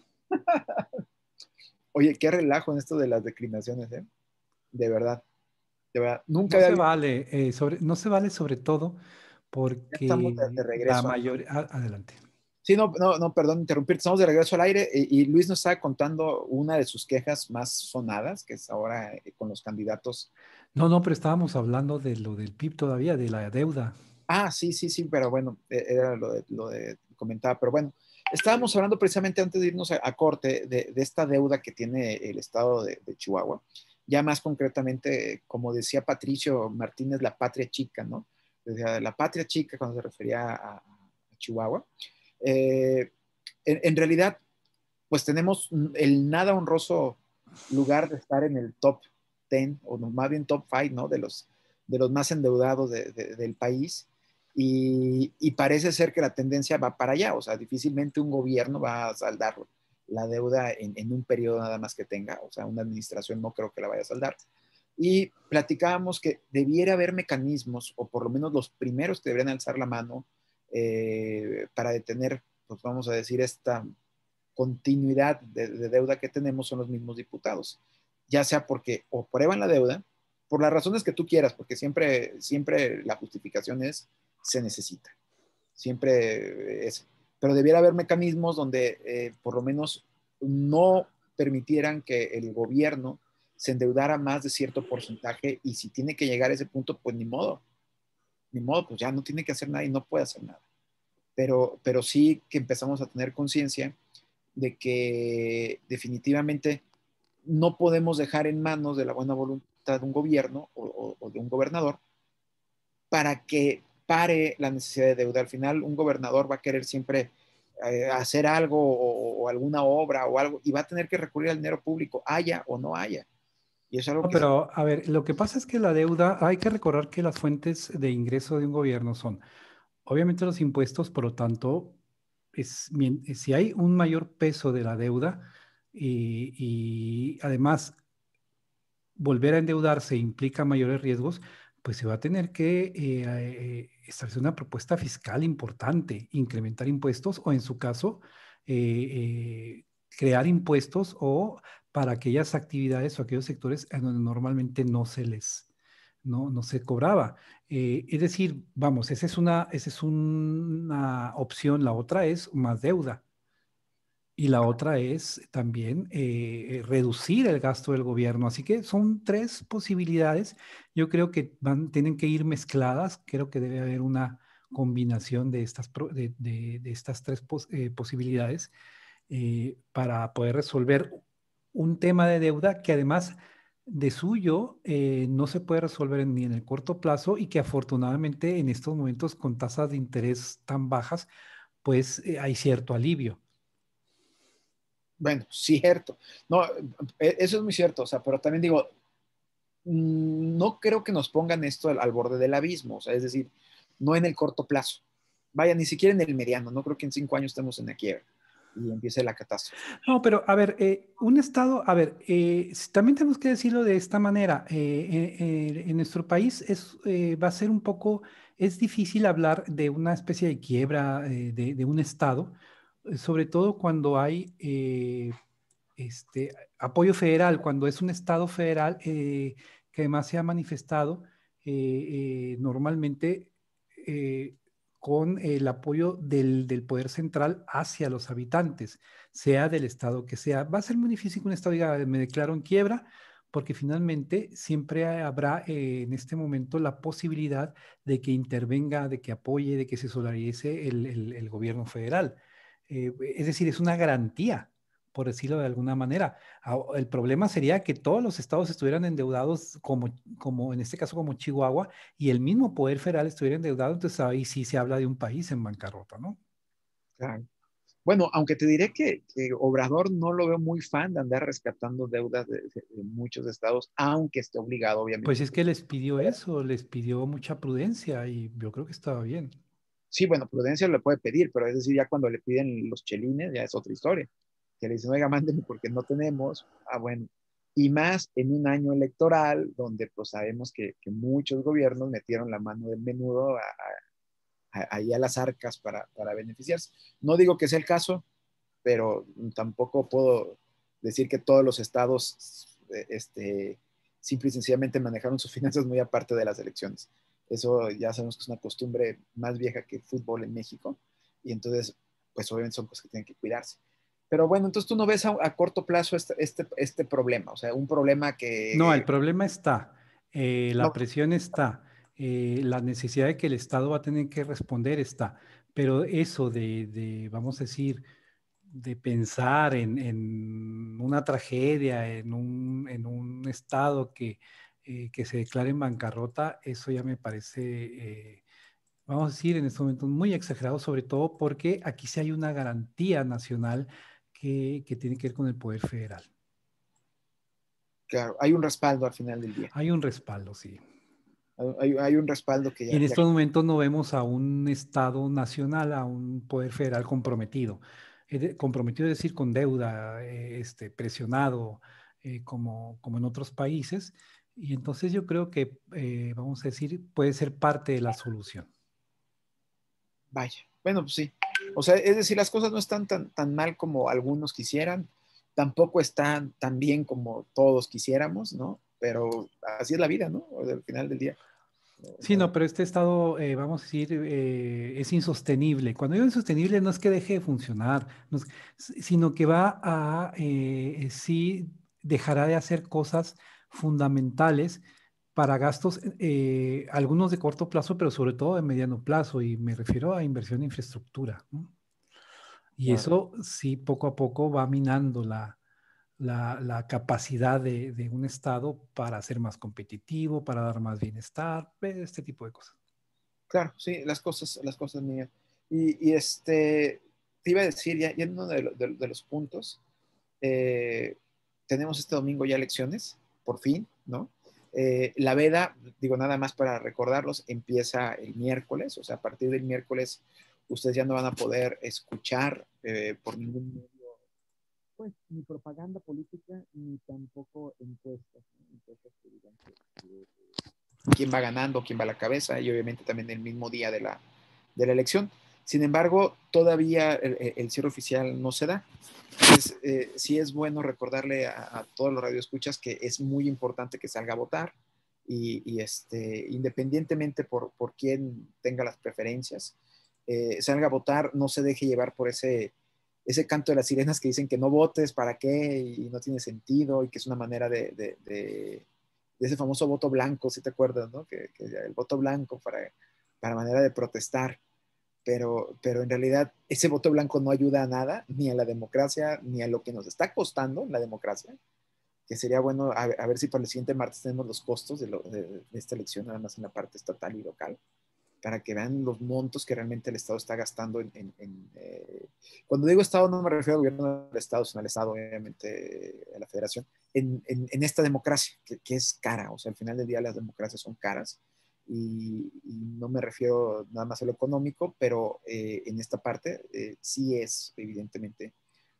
Oye, qué relajo en esto de las declinaciones, ¿eh? De verdad, de verdad. Nunca No había se visto. vale, no se vale sobre todo Ya estamos de porque la regreso. mayoría... adelante. Sí, no, no, no, perdón, interrumpirte. Estamos de regreso al aire y Luis nos estaba contando una de sus quejas más sonadas, que es ahora con los candidatos. No, no, pero estábamos hablando de lo del PIB todavía, de la deuda. Ah, sí, sí, sí, pero bueno, era comentaba, pero bueno, estábamos hablando precisamente antes de irnos a corte de esta deuda que tiene el estado de Chihuahua, ya más concretamente, como decía Patricio Martínez, la patria chica, ¿no? Decía, la patria chica cuando se refería a Chihuahua. Eh, en realidad, pues tenemos el nada honroso lugar de estar en el top 10, o más bien top 5, ¿no? De los más endeudados del país. Y parece ser que la tendencia va para allá, o sea, difícilmente un gobierno va a saldar la deuda en un periodo nada más que tenga, o sea, una administración no creo que la vaya a saldar. Y platicábamos que debiera haber mecanismos, o por lo menos los primeros que deberían alzar la mano para detener, pues vamos a decir, esta continuidad de deuda que tenemos son los mismos diputados, ya sea porque o prueban la deuda, por las razones que tú quieras, porque siempre la justificación es se necesita, siempre es, pero debiera haber mecanismos donde por lo menos no permitieran que el gobierno se endeudara más de cierto porcentaje y si tiene que llegar a ese punto, pues ni modo, pues ya no tiene que hacer nada y no puede hacer nada. Pero sí que empezamos a tener conciencia de que definitivamente no podemos dejar en manos de la buena voluntad de un gobierno o de un gobernador para que pare la necesidad de deuda. Al final, un gobernador va a querer siempre hacer algo o alguna obra o algo, y va a tener que recurrir al dinero público, haya o no haya. Y es algo No, que... pero a ver, lo que pasa es que la deuda, hay que recordar que las fuentes de ingreso de un gobierno son, obviamente, los impuestos. Por lo tanto, si hay un mayor peso de la deuda y además volver a endeudarse implica mayores riesgos, pues se va a tener que establecer una propuesta fiscal importante, incrementar impuestos o, en su caso, crear impuestos o para aquellas actividades o aquellos sectores en donde normalmente no se cobraba. Es decir, vamos, esa es una opción. La otra es más deuda. Y la otra es también reducir el gasto del gobierno. Así que son tres posibilidades. Yo creo que tienen que ir mezcladas. Creo que debe haber una combinación de de estas tres posibilidades para poder resolver un tema de deuda que, además de suyo, no se puede resolver ni en el corto plazo, y que afortunadamente en estos momentos, con tasas de interés tan bajas, pues hay cierto alivio. Bueno, cierto. No, eso es muy cierto, o sea, pero también digo, no creo que nos pongan esto al borde del abismo, o sea, es decir, no en el corto plazo. Vaya, ni siquiera en el mediano, no creo que en 5 años estemos en la quiebra y empiece la catástrofe. No, pero a ver, un estado, a ver, también tenemos que decirlo de esta manera. En nuestro país va a ser un poco, es difícil hablar de una especie de quiebra de un estado, sobre todo cuando hay apoyo federal, cuando es un estado federal que además se ha manifestado normalmente eh, con el apoyo del poder central hacia los habitantes, sea del estado que sea. Va a ser muy difícil que un estado diga, me declaro en quiebra, porque finalmente siempre habrá en este momento la posibilidad de que intervenga, de que apoye, de que se solidarice el gobierno federal. Es decir, es una garantía, por decirlo de alguna manera. El problema sería que todos los estados estuvieran endeudados, como en este caso como Chihuahua, y el mismo poder federal estuviera endeudado. Entonces ahí sí se habla de un país en bancarrota, ¿no? Claro. Bueno, aunque te diré que Obrador no lo veo muy fan de andar rescatando deudas de muchos estados, aunque esté obligado, Pues obviamente. es que les pidió eso, les pidió mucha prudencia y yo creo que estaba bien. Sí, bueno, prudencia le puede pedir, pero es decir, ya cuando le piden los chelines, ya es otra historia. Que le dicen, oiga, mándenme porque no tenemos. Ah, bueno. Y más en un año electoral, donde pues sabemos que muchos gobiernos metieron la mano del menudo ahí a las arcas para beneficiarse. No digo que sea el caso, pero tampoco puedo decir que todos los estados simple y sencillamente manejaron sus finanzas muy aparte de las elecciones. Eso ya sabemos que es una costumbre más vieja que el fútbol en México, y entonces, pues obviamente son cosas que tienen que cuidarse. Pero bueno, entonces tú no ves a corto plazo este problema, o sea, un problema No, el que problema está, la no, presión está, la necesidad de que el Estado va a tener que responder está, pero eso vamos a decir, de pensar en una tragedia, en un estado que se declare en bancarrota, eso ya me parece, vamos a decir, en estos momentos muy exagerado, sobre todo porque aquí sí hay una garantía nacional que tiene que ver con el poder federal. claro, hay un respaldo al final del día. Hay un respaldo, sí. Hay un respaldo que Y en ya estos momentos no vemos a un Estado nacional, a un poder federal comprometido. Comprometido, es decir, con deuda, presionado, como en otros países. Y entonces yo creo que, vamos a decir, puede ser parte de la solución. vaya. Bueno, pues sí. O sea, es decir, las cosas no están tan mal como algunos quisieran, tampoco están tan bien como todos quisiéramos, ¿no? Pero así es la vida, ¿no? O sea, al final del día. Sí, No, no, pero este estado, vamos a decir, es insostenible. Cuando digo insostenible, no es que deje de funcionar, sino que va a, sí, dejará de hacer cosas fundamentales para gastos, algunos de corto plazo, pero sobre todo de mediano plazo, y me refiero a inversión en infraestructura, ¿no? Y no, eso sí, poco a poco va minando la capacidad de un Estado para ser más competitivo, para dar más bienestar, este tipo de cosas. claro, sí, las cosas mías. Y te iba a decir, ya en uno de los puntos, tenemos este domingo ya elecciones, por fin, ¿no? La veda, digo nada más para recordarlos, empieza el miércoles, o sea, a partir del miércoles ustedes ya no van a poder escuchar por ningún medio, pues, ni propaganda política, ni tampoco encuestas, ¿no? Encuestas que digan quién va ganando, quién va a la cabeza, y obviamente también el mismo día de la elección. Sin embargo, todavía el cierre oficial no se da. Entonces, sí es bueno recordarle a todos los radioescuchas que es muy importante que salga a votar independientemente por quién tenga las preferencias, salga a votar, no se deje llevar por ese canto de las sirenas que dicen que no votes, ¿para qué? Y no tiene sentido y que es una manera de ese famoso voto blanco, si te acuerdas, ¿no? Que el voto blanco para manera de protestar, pero en realidad ese voto blanco no ayuda a nada, ni a la democracia, ni a lo que nos está costando la democracia, que sería bueno a ver si para el siguiente martes tenemos los costos de esta elección, nada más en la parte estatal y local, para que vean los montos que realmente el Estado está gastando cuando digo Estado no me refiero al gobierno del Estado, sino al Estado, obviamente, a la Federación, en esta democracia, que es cara, o sea, al final del día las democracias son caras, y no me refiero nada más a lo económico, pero en esta parte sí es evidentemente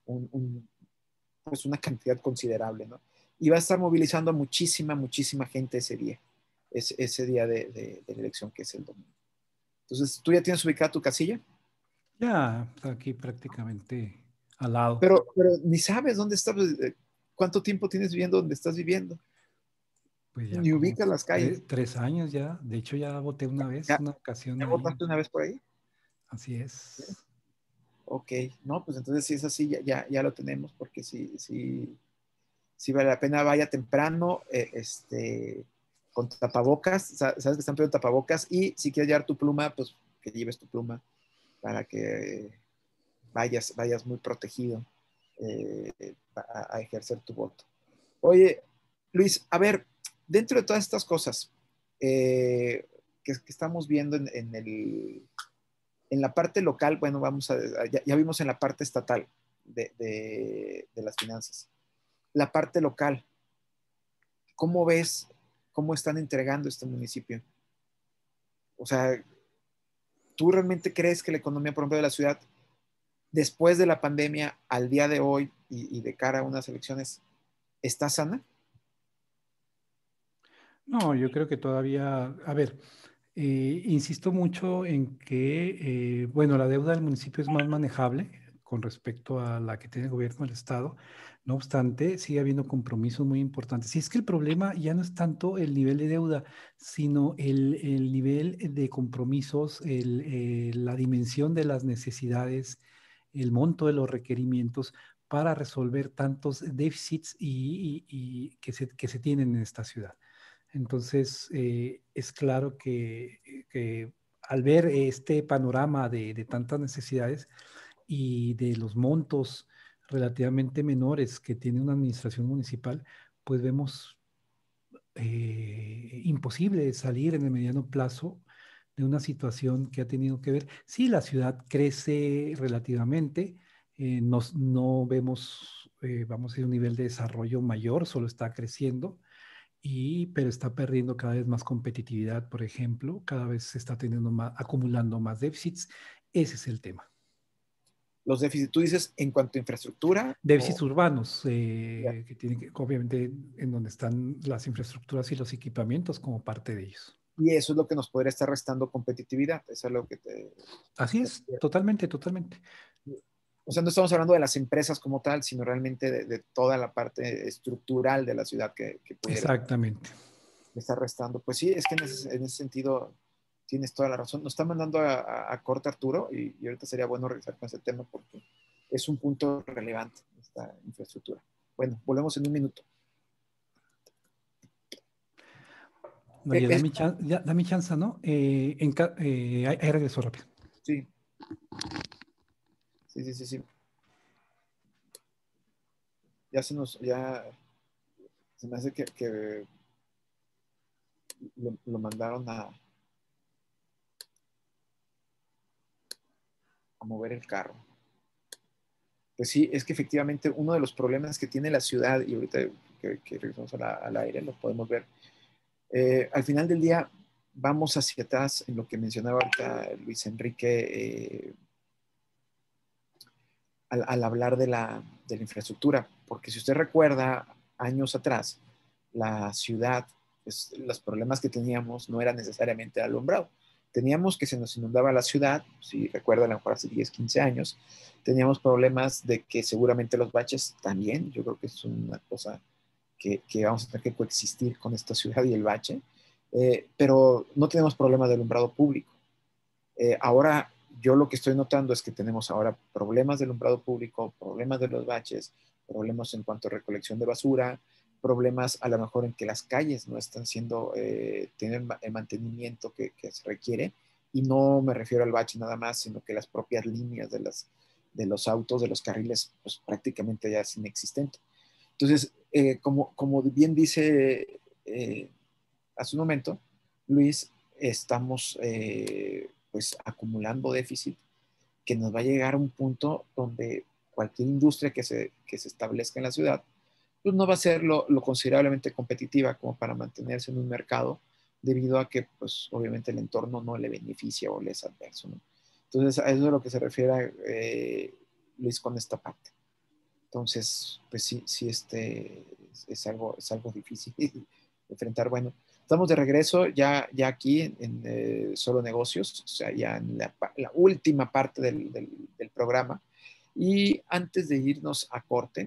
pues una cantidad considerable, ¿no? Y va a estar movilizando a muchísima gente ese día, ese día de la elección que es el domingo. Entonces, ¿tú ya tienes ubicada tu casilla? Ya, está aquí prácticamente al lado. Pero ni sabes dónde estás, cuánto tiempo tienes viviendo donde estás viviendo, Pues ya ni como ubicas las calles. 3 años ya. De hecho, ya voté una vez, ¿Ya, una ocasión ya ahí. votaste una vez por ahí? Así es. Ok, no, pues entonces si es así, ya lo tenemos, porque sí vale la pena, vaya temprano, con tapabocas, sabes que están pidiendo tapabocas, y si quieres llevar tu pluma, pues que lleves tu pluma para que vayas muy protegido a ejercer tu voto. Oye, Luis, a ver, dentro de todas estas cosas que estamos viendo en la parte local, bueno, ya vimos en la parte estatal de las finanzas. La parte local, ¿cómo ves cómo están entregando este municipio? O sea, ¿tú realmente crees que la economía, por ejemplo, de la ciudad, después de la pandemia, al día de hoy y de cara a unas elecciones, está sana? No, yo creo que todavía, a ver, insisto mucho en que, bueno, la deuda del municipio es más manejable con respecto a la que tiene el gobierno del estado. No obstante, sigue habiendo compromisos muy importantes. Y es que el problema ya no es tanto el nivel de deuda, sino el nivel de compromisos, la dimensión de las necesidades, el monto de los requerimientos para resolver tantos déficits y que se tienen en esta ciudad. Entonces, es claro que al ver este panorama de tantas necesidades y de los montos relativamente menores que tiene una administración municipal, pues vemos imposible salir en el mediano plazo de una situación que ha tenido que ver. Sí, la ciudad crece relativamente, no vemos, vamos a decir, un nivel de desarrollo mayor, solo está creciendo pero está perdiendo cada vez más competitividad, por ejemplo, cada vez se está acumulando más déficits. Ese es el tema. Los déficits, tú dices en cuanto a infraestructura Déficits urbanos, ya, que tienen que, obviamente, en donde están las infraestructuras y los equipamientos como parte de ellos. y eso es lo que nos podría estar restando competitividad, eso es lo que Así es, totalmente, totalmente. o sea, no estamos hablando de las empresas como tal, sino realmente de toda la parte estructural de la ciudad que pudiera Exactamente. estar restando. Pues sí, es que en ese sentido tienes toda la razón. Nos está mandando a corte Arturo, y ahorita sería bueno regresar con ese tema porque es un punto relevante esta infraestructura. Bueno, volvemos en un minuto. Oye, Es, dame chance, ¿no? Ahí regreso rápido. sí, sí. Ya se me hace que lo mandaron a mover el carro. Pues sí, es que efectivamente uno de los problemas que tiene la ciudad, y ahorita que regresamos al aire, lo podemos ver, al final del día vamos hacia atrás en lo que mencionaba ahorita Luis Enrique al hablar de la infraestructura, porque si usted recuerda, años atrás, la ciudad, pues, los problemas que teníamos no eran necesariamente alumbrado. Teníamos que se nos inundaba la ciudad, si recuerdan, a lo mejor hace 10, 15 años, teníamos problemas de que seguramente los baches también, yo creo que es una cosa que vamos a tener que coexistir con esta ciudad y el bache, pero no tenemos problemas de alumbrado público. Ahora yo lo que estoy notando es que tenemos ahora problemas de alumbrado público, problemas de los baches, problemas en cuanto a recolección de basura, problemas a lo mejor en que las calles no están siendo, tienen el mantenimiento que se requiere, y no me refiero al bache nada más, sino que las propias líneas de los autos, de los carriles, pues prácticamente ya es inexistente. Entonces, como bien dice hace un momento, Luis, estamos pues acumulando déficit que nos va a llegar a un punto donde cualquier industria que se establezca en la ciudad, pues no va a ser lo considerablemente competitiva como para mantenerse en un mercado, debido a que, pues, obviamente el entorno no le beneficia o le es adverso, ¿no? Entonces, a eso es a lo que se refiere Luis con esta parte. Entonces, pues sí, sí, es algo difícil de enfrentar. Bueno, estamos de regreso ya aquí en Solo Negocios, o sea, ya en la última parte del programa. Y antes de irnos a corte,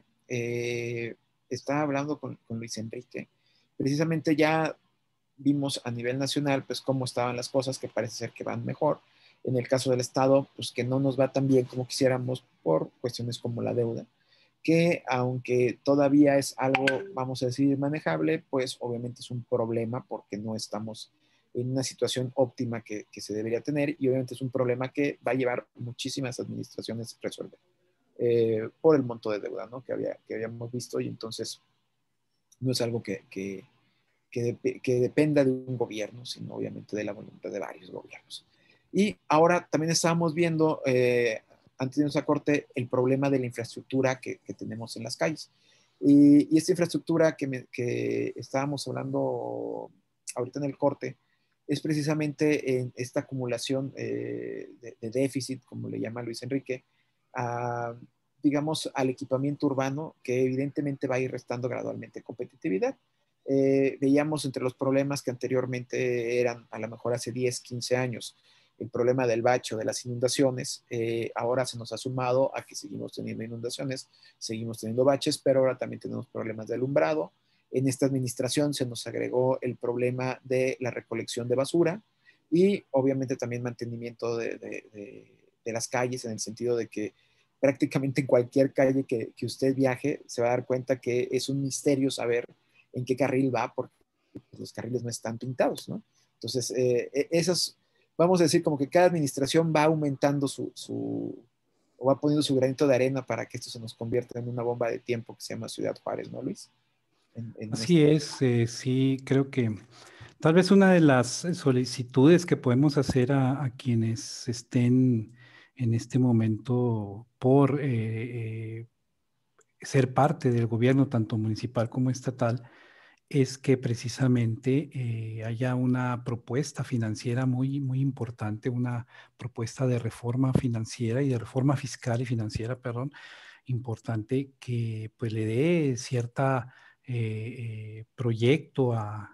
estaba hablando con Luis Enrique. Precisamente ya vimos a nivel nacional, pues, cómo estaban las cosas, que parece ser que van mejor. En el caso del Estado, pues, que no nos va tan bien como quisiéramos por cuestiones como la deuda, que aunque todavía es algo, vamos a decir, manejable, pues obviamente es un problema porque no estamos en una situación óptima que se debería tener, y obviamente es un problema que va a llevar muchísimas administraciones resolver por el monto de deuda, ¿no? que habíamos visto, y entonces no es algo que dependa de un gobierno, sino obviamente de la voluntad de varios gobiernos. Y ahora también estábamos viendo, antes de irnos a corte, el problema de la infraestructura que tenemos en las calles. Y esta infraestructura que estábamos hablando ahorita en el corte es precisamente en esta acumulación de déficit, como le llama Luis Enrique, a, digamos, al equipamiento urbano, que evidentemente va a ir restando gradualmente competitividad. Veíamos entre los problemas que anteriormente eran, a lo mejor hace 10, 15 años, el problema del bache o de las inundaciones. Ahora se nos ha sumado a que seguimos teniendo inundaciones, seguimos teniendo baches, pero ahora también tenemos problemas de alumbrado. En esta administración se nos agregó el problema de la recolección de basura y obviamente también mantenimiento de las calles, en el sentido de que prácticamente en cualquier calle que usted viaje se va a dar cuenta que es un misterio saber en qué carril va, porque los carriles no están pintados, ¿no? Entonces, esas, vamos a decir, como que cada administración va aumentando o va poniendo su granito de arena para que esto se nos convierta en una bomba de tiempo que se llama Ciudad Juárez, ¿no, Luis? Así es, sí, creo que tal vez una de las solicitudes que podemos hacer a quienes estén en este momento por ser parte del gobierno, tanto municipal como estatal, es que precisamente haya una propuesta financiera muy, muy importante, una propuesta de reforma financiera y de reforma fiscal y financiera, perdón, importante, que pues le dé cierta proyecto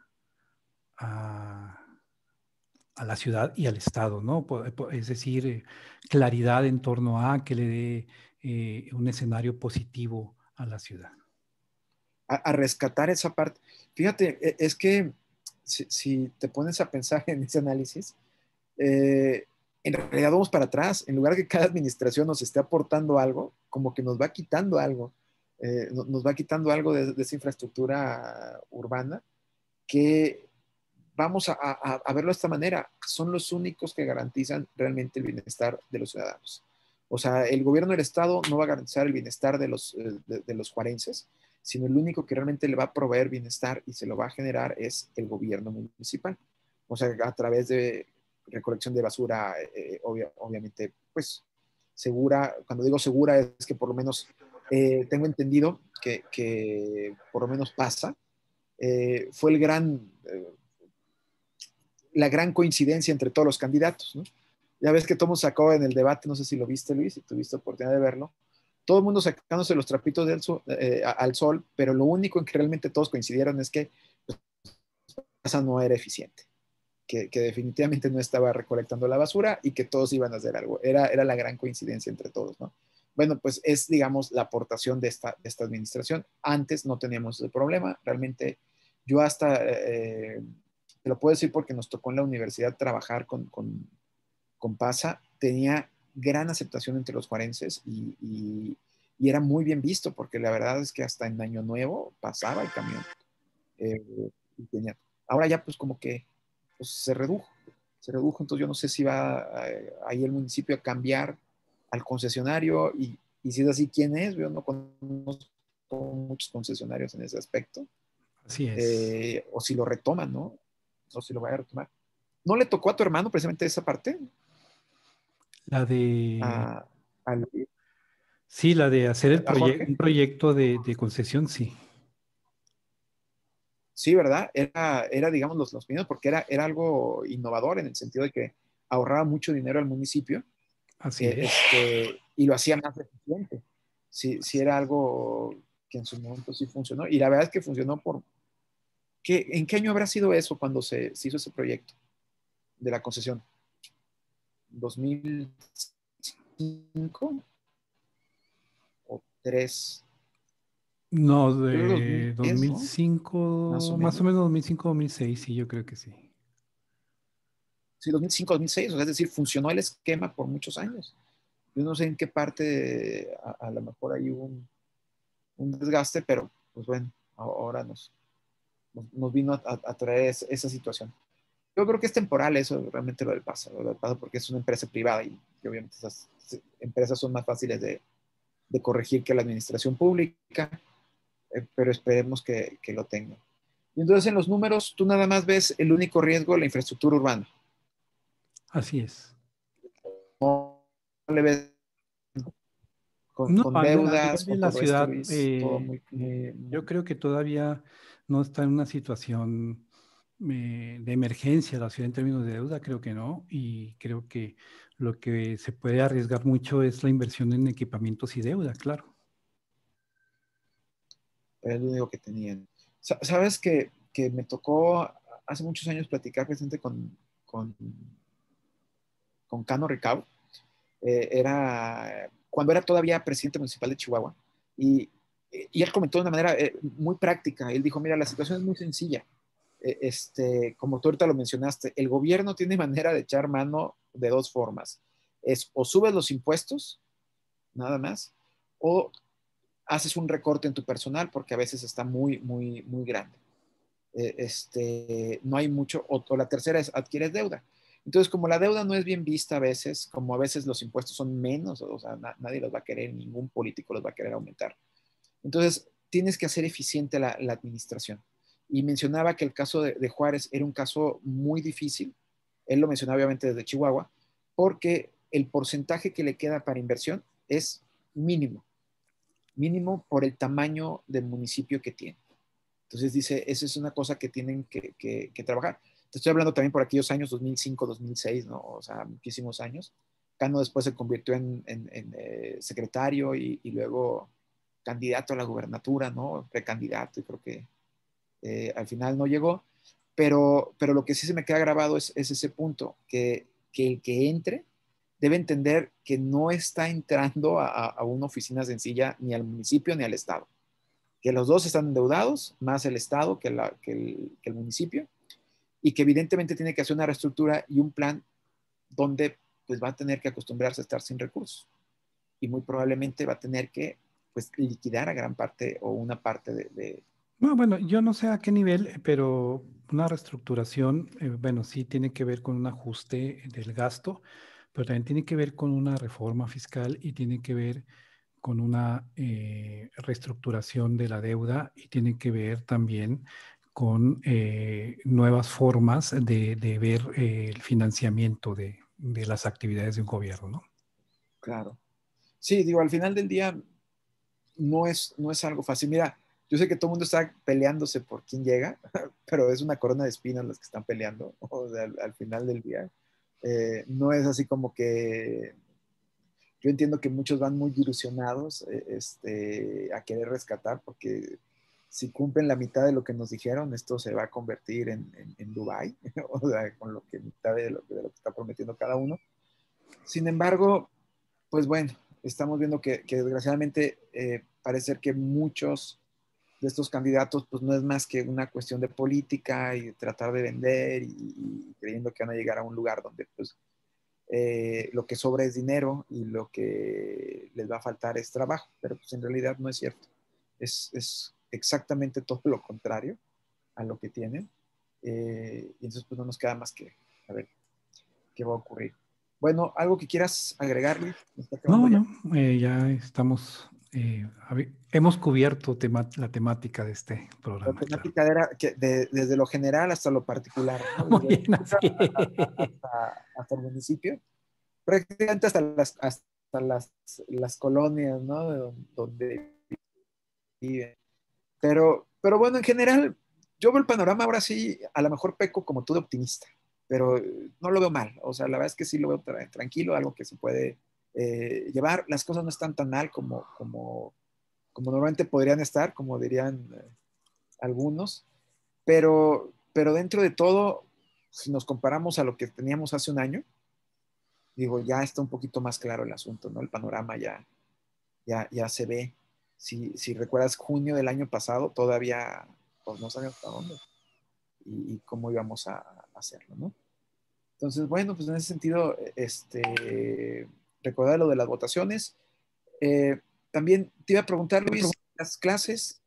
a, a la ciudad y al Estado, ¿no? Es decir, claridad en torno a que le dé un escenario positivo a la ciudad. A rescatar esa parte. Fíjate, es que si te pones a pensar en ese análisis, en realidad vamos para atrás. En lugar de que cada administración nos esté aportando algo, como que nos va quitando algo. Nos va quitando algo de esa infraestructura urbana, que vamos a verlo de esta manera. Son los únicos que garantizan realmente el bienestar de los ciudadanos. O sea, el gobierno del Estado no va a garantizar el bienestar de los juarenses, sino el único que realmente le va a proveer bienestar y se lo va a generar es el gobierno municipal. O sea, a través de recolección de basura, obviamente, pues segura. Cuando digo segura es que por lo menos tengo entendido que por lo menos pasa. Fue la gran coincidencia entre todos los candidatos, ¿no? Ya ves que todo el mundo sacó en el debate, no sé si lo viste, Luis, si tuviste oportunidad de verlo, todo el mundo sacándose los trapitos al sol, pero lo único en que realmente todos coincidieron es que Pasa no era eficiente, que definitivamente no estaba recolectando la basura y que todos iban a hacer algo. Era la gran coincidencia entre todos, ¿no? Bueno, pues es, digamos, la aportación de esta administración. Antes no teníamos ese problema. Realmente yo hasta, te lo puedo decir porque nos tocó en la universidad trabajar con PASA, tenía gran aceptación entre los juarenses y era muy bien visto porque la verdad es que hasta en Año Nuevo pasaba el camión. Eh, y tenía, ahora ya pues como que pues, se redujo, entonces yo no sé si va ahí el municipio a cambiar al concesionario y si es así, ¿quién es? Yo no conozco muchos concesionarios en ese aspecto. Así es. O si lo retoman, ¿no? O si lo vaya a retomar. ¿No le tocó a tu hermano precisamente esa parte? La de... A, al, Sí, la de hacer a Jorge. un proyecto de concesión, sí. Sí, ¿verdad? Era digamos, los primeros, porque era algo innovador en el sentido de que ahorraba mucho dinero al municipio Así es. y lo hacía más eficiente. Sí, sí era algo que en su momento sí funcionó. Y la verdad es que funcionó ¿en qué año habrá sido eso cuando se hizo ese proyecto de la concesión? ¿2005 o 3? No, Yo creo que de 2010, ¿no? Más o 2005, más o menos. menos 2005, 2006, sí, yo creo que sí. Sí, 2005, 2006, o sea, es decir, funcionó el esquema por muchos años. Yo no sé en qué parte a lo mejor hay un desgaste, pero pues bueno, ahora nos vino a traer esa situación. Yo creo que es temporal eso, realmente lo del PASA, porque es una empresa privada y obviamente esas empresas son más fáciles de corregir que la administración pública, pero esperemos que lo tengan. Y entonces en los números tú nada más ves el único riesgo, la infraestructura urbana. Así es. No le ves No, con a nivel deudas, de con la todo esto, ciudad, Luis, todo muy, muy, yo muy... creo que todavía no está en una situación de emergencia la ciudad en términos de deuda, creo que no, y creo que lo que se puede arriesgar mucho es la inversión en equipamientos y deuda, claro. Era lo único que tenían. Sabes que me tocó hace muchos años platicar presente con Cano Ricao, era cuando era todavía presidente municipal de Chihuahua, y él comentó de una manera muy práctica. Él dijo, mira, la situación es muy sencilla. Como tú ahorita lo mencionaste, el gobierno tiene manera de echar mano de dos formas. Es o subes los impuestos, nada más, o haces un recorte en tu personal porque a veces está muy, muy, muy grande. No hay mucho, o la tercera es adquieres deuda. Entonces, como la deuda no es bien vista a veces, como a veces los impuestos son menos, o sea, nadie los va a querer, ningún político los va a querer aumentar. Entonces, tienes que hacer eficiente la administración. Y mencionaba que el caso de Juárez era un caso muy difícil. Él lo mencionaba obviamente desde Chihuahua, porque el porcentaje que le queda para inversión es mínimo, mínimo por el tamaño del municipio que tiene. Entonces dice, esa es una cosa que tienen que trabajar. Te estoy hablando también por aquellos años 2005, 2006, ¿no? O sea, muchísimos años. Cano después se convirtió en secretario y luego candidato a la gubernatura, ¿no? Precandidato, y creo que al final no llegó. Pero lo que sí se me queda grabado es ese punto, que el que entre debe entender que no está entrando a una oficina sencilla ni al municipio ni al Estado, que los dos están endeudados, más el Estado que el municipio, y que evidentemente tiene que hacer una reestructura y un plan donde pues va a tener que acostumbrarse a estar sin recursos y muy probablemente va a tener que pues liquidar a gran parte o una parte de... No, bueno, yo no sé a qué nivel, pero una reestructuración, bueno, sí tiene que ver con un ajuste del gasto, pero también tiene que ver con una reforma fiscal y tiene que ver con una reestructuración de la deuda y tiene que ver también con nuevas formas de ver el financiamiento de las actividades de un gobierno, ¿no? Claro. Sí, digo, al final del día no es algo fácil. Mira, yo sé que todo el mundo está peleándose por quién llega, pero es una corona de espinas las que están peleando, o sea, al final del día. No es así como que yo entiendo que muchos van muy ilusionados a querer rescatar, porque si cumplen la mitad de lo que nos dijeron, esto se va a convertir en Dubái, o sea, con lo que mitad de lo que está prometiendo cada uno. Sin embargo, pues bueno, estamos viendo que desgraciadamente parece ser que muchos de estos candidatos pues no es más que una cuestión de política y de tratar de vender y creyendo que van a llegar a un lugar donde pues lo que sobra es dinero y lo que les va a faltar es trabajo, pero pues en realidad no es cierto. Es exactamente todo lo contrario a lo que tienen. Y entonces pues no nos queda más que a ver qué va a ocurrir. Bueno, ¿algo que quieras agregarle? No, ya estamos, hemos cubierto la temática de este programa. La temática era que desde lo general hasta lo particular, ¿no? Muy bien, así. Hasta el municipio, prácticamente hasta las colonias, ¿no? Donde viven. Pero bueno, en general, yo veo el panorama ahora sí, a lo mejor peco como tú de optimista, pero no lo veo mal. O sea, la verdad es que sí lo veo tranquilo, algo que se puede llevar. Las cosas no están tan mal como normalmente podrían estar, como dirían algunos, pero dentro de todo, si nos comparamos a lo que teníamos hace un año, digo, ya está un poquito más claro el asunto, ¿no? El panorama ya se ve. Si recuerdas junio del año pasado, todavía pues no sabíamos hasta dónde y cómo íbamos a hacerlo, ¿no? Entonces, bueno, pues en ese sentido, recordar lo de las votaciones. También te iba a preguntar, Luis, las clases,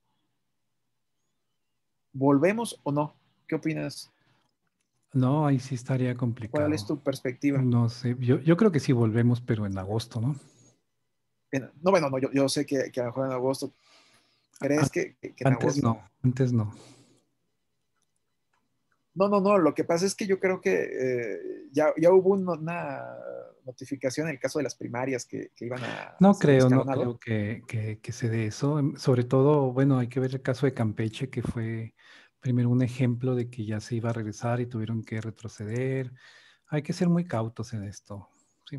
¿volvemos o no? ¿Qué opinas? No, ahí sí estaría complicado. ¿Cuál es tu perspectiva? No sé, yo creo que sí volvemos, pero en agosto, ¿no? No, bueno, no, yo sé que a lo mejor en agosto. ¿Crees que en antes agosto? Antes no. No, lo que pasa es que yo creo que ya hubo una notificación en el caso de las primarias que iban a... No creo que se dé eso. Sobre todo, bueno, hay que ver el caso de Campeche, que fue primero un ejemplo de que ya se iba a regresar y tuvieron que retroceder. Hay que ser muy cautos en esto, sí.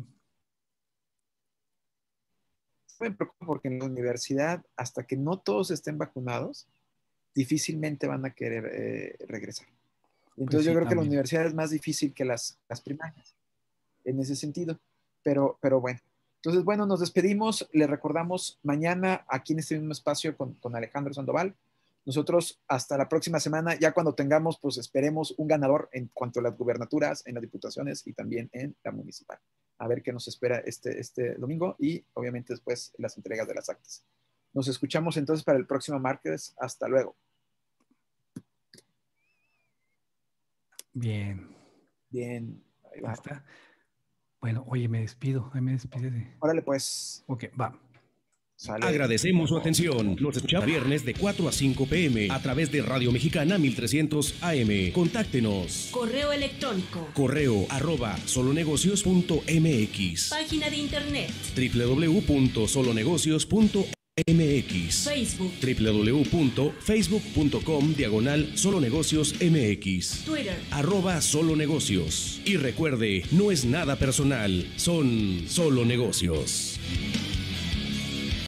Me preocupa porque en la universidad, hasta que no todos estén vacunados, difícilmente van a querer regresar. Entonces Pues sí, yo creo que la también. universidad es más difícil que las primarias en ese sentido. Pero bueno. Entonces, bueno, nos despedimos. Le recordamos mañana aquí en este mismo espacio con Alejandro Sandoval. Nosotros hasta la próxima semana, ya cuando tengamos, pues esperemos un ganador en cuanto a las gubernaturas, en las diputaciones y también en la municipal. A ver qué nos espera este domingo y obviamente después las entregas de las actas. Nos escuchamos entonces para el próximo martes. Hasta luego. Bien. Bien. Ahí va. ¿Está? Bueno, oye, me despido. Ahí me despides. Órale, pues. Ok, va. Sale. Agradecemos su atención. Nos escuchamos viernes de 4 a 5 p.m. a través de Radio Mexicana 1300 AM. Contáctenos. Correo electrónico. correo@solonegocios.mx. Página de internet. www.solonegocios.mx. Facebook. www.facebook.com/solonegociosmx. Twitter. @solonegocios. Y recuerde, no es nada personal, son solo negocios.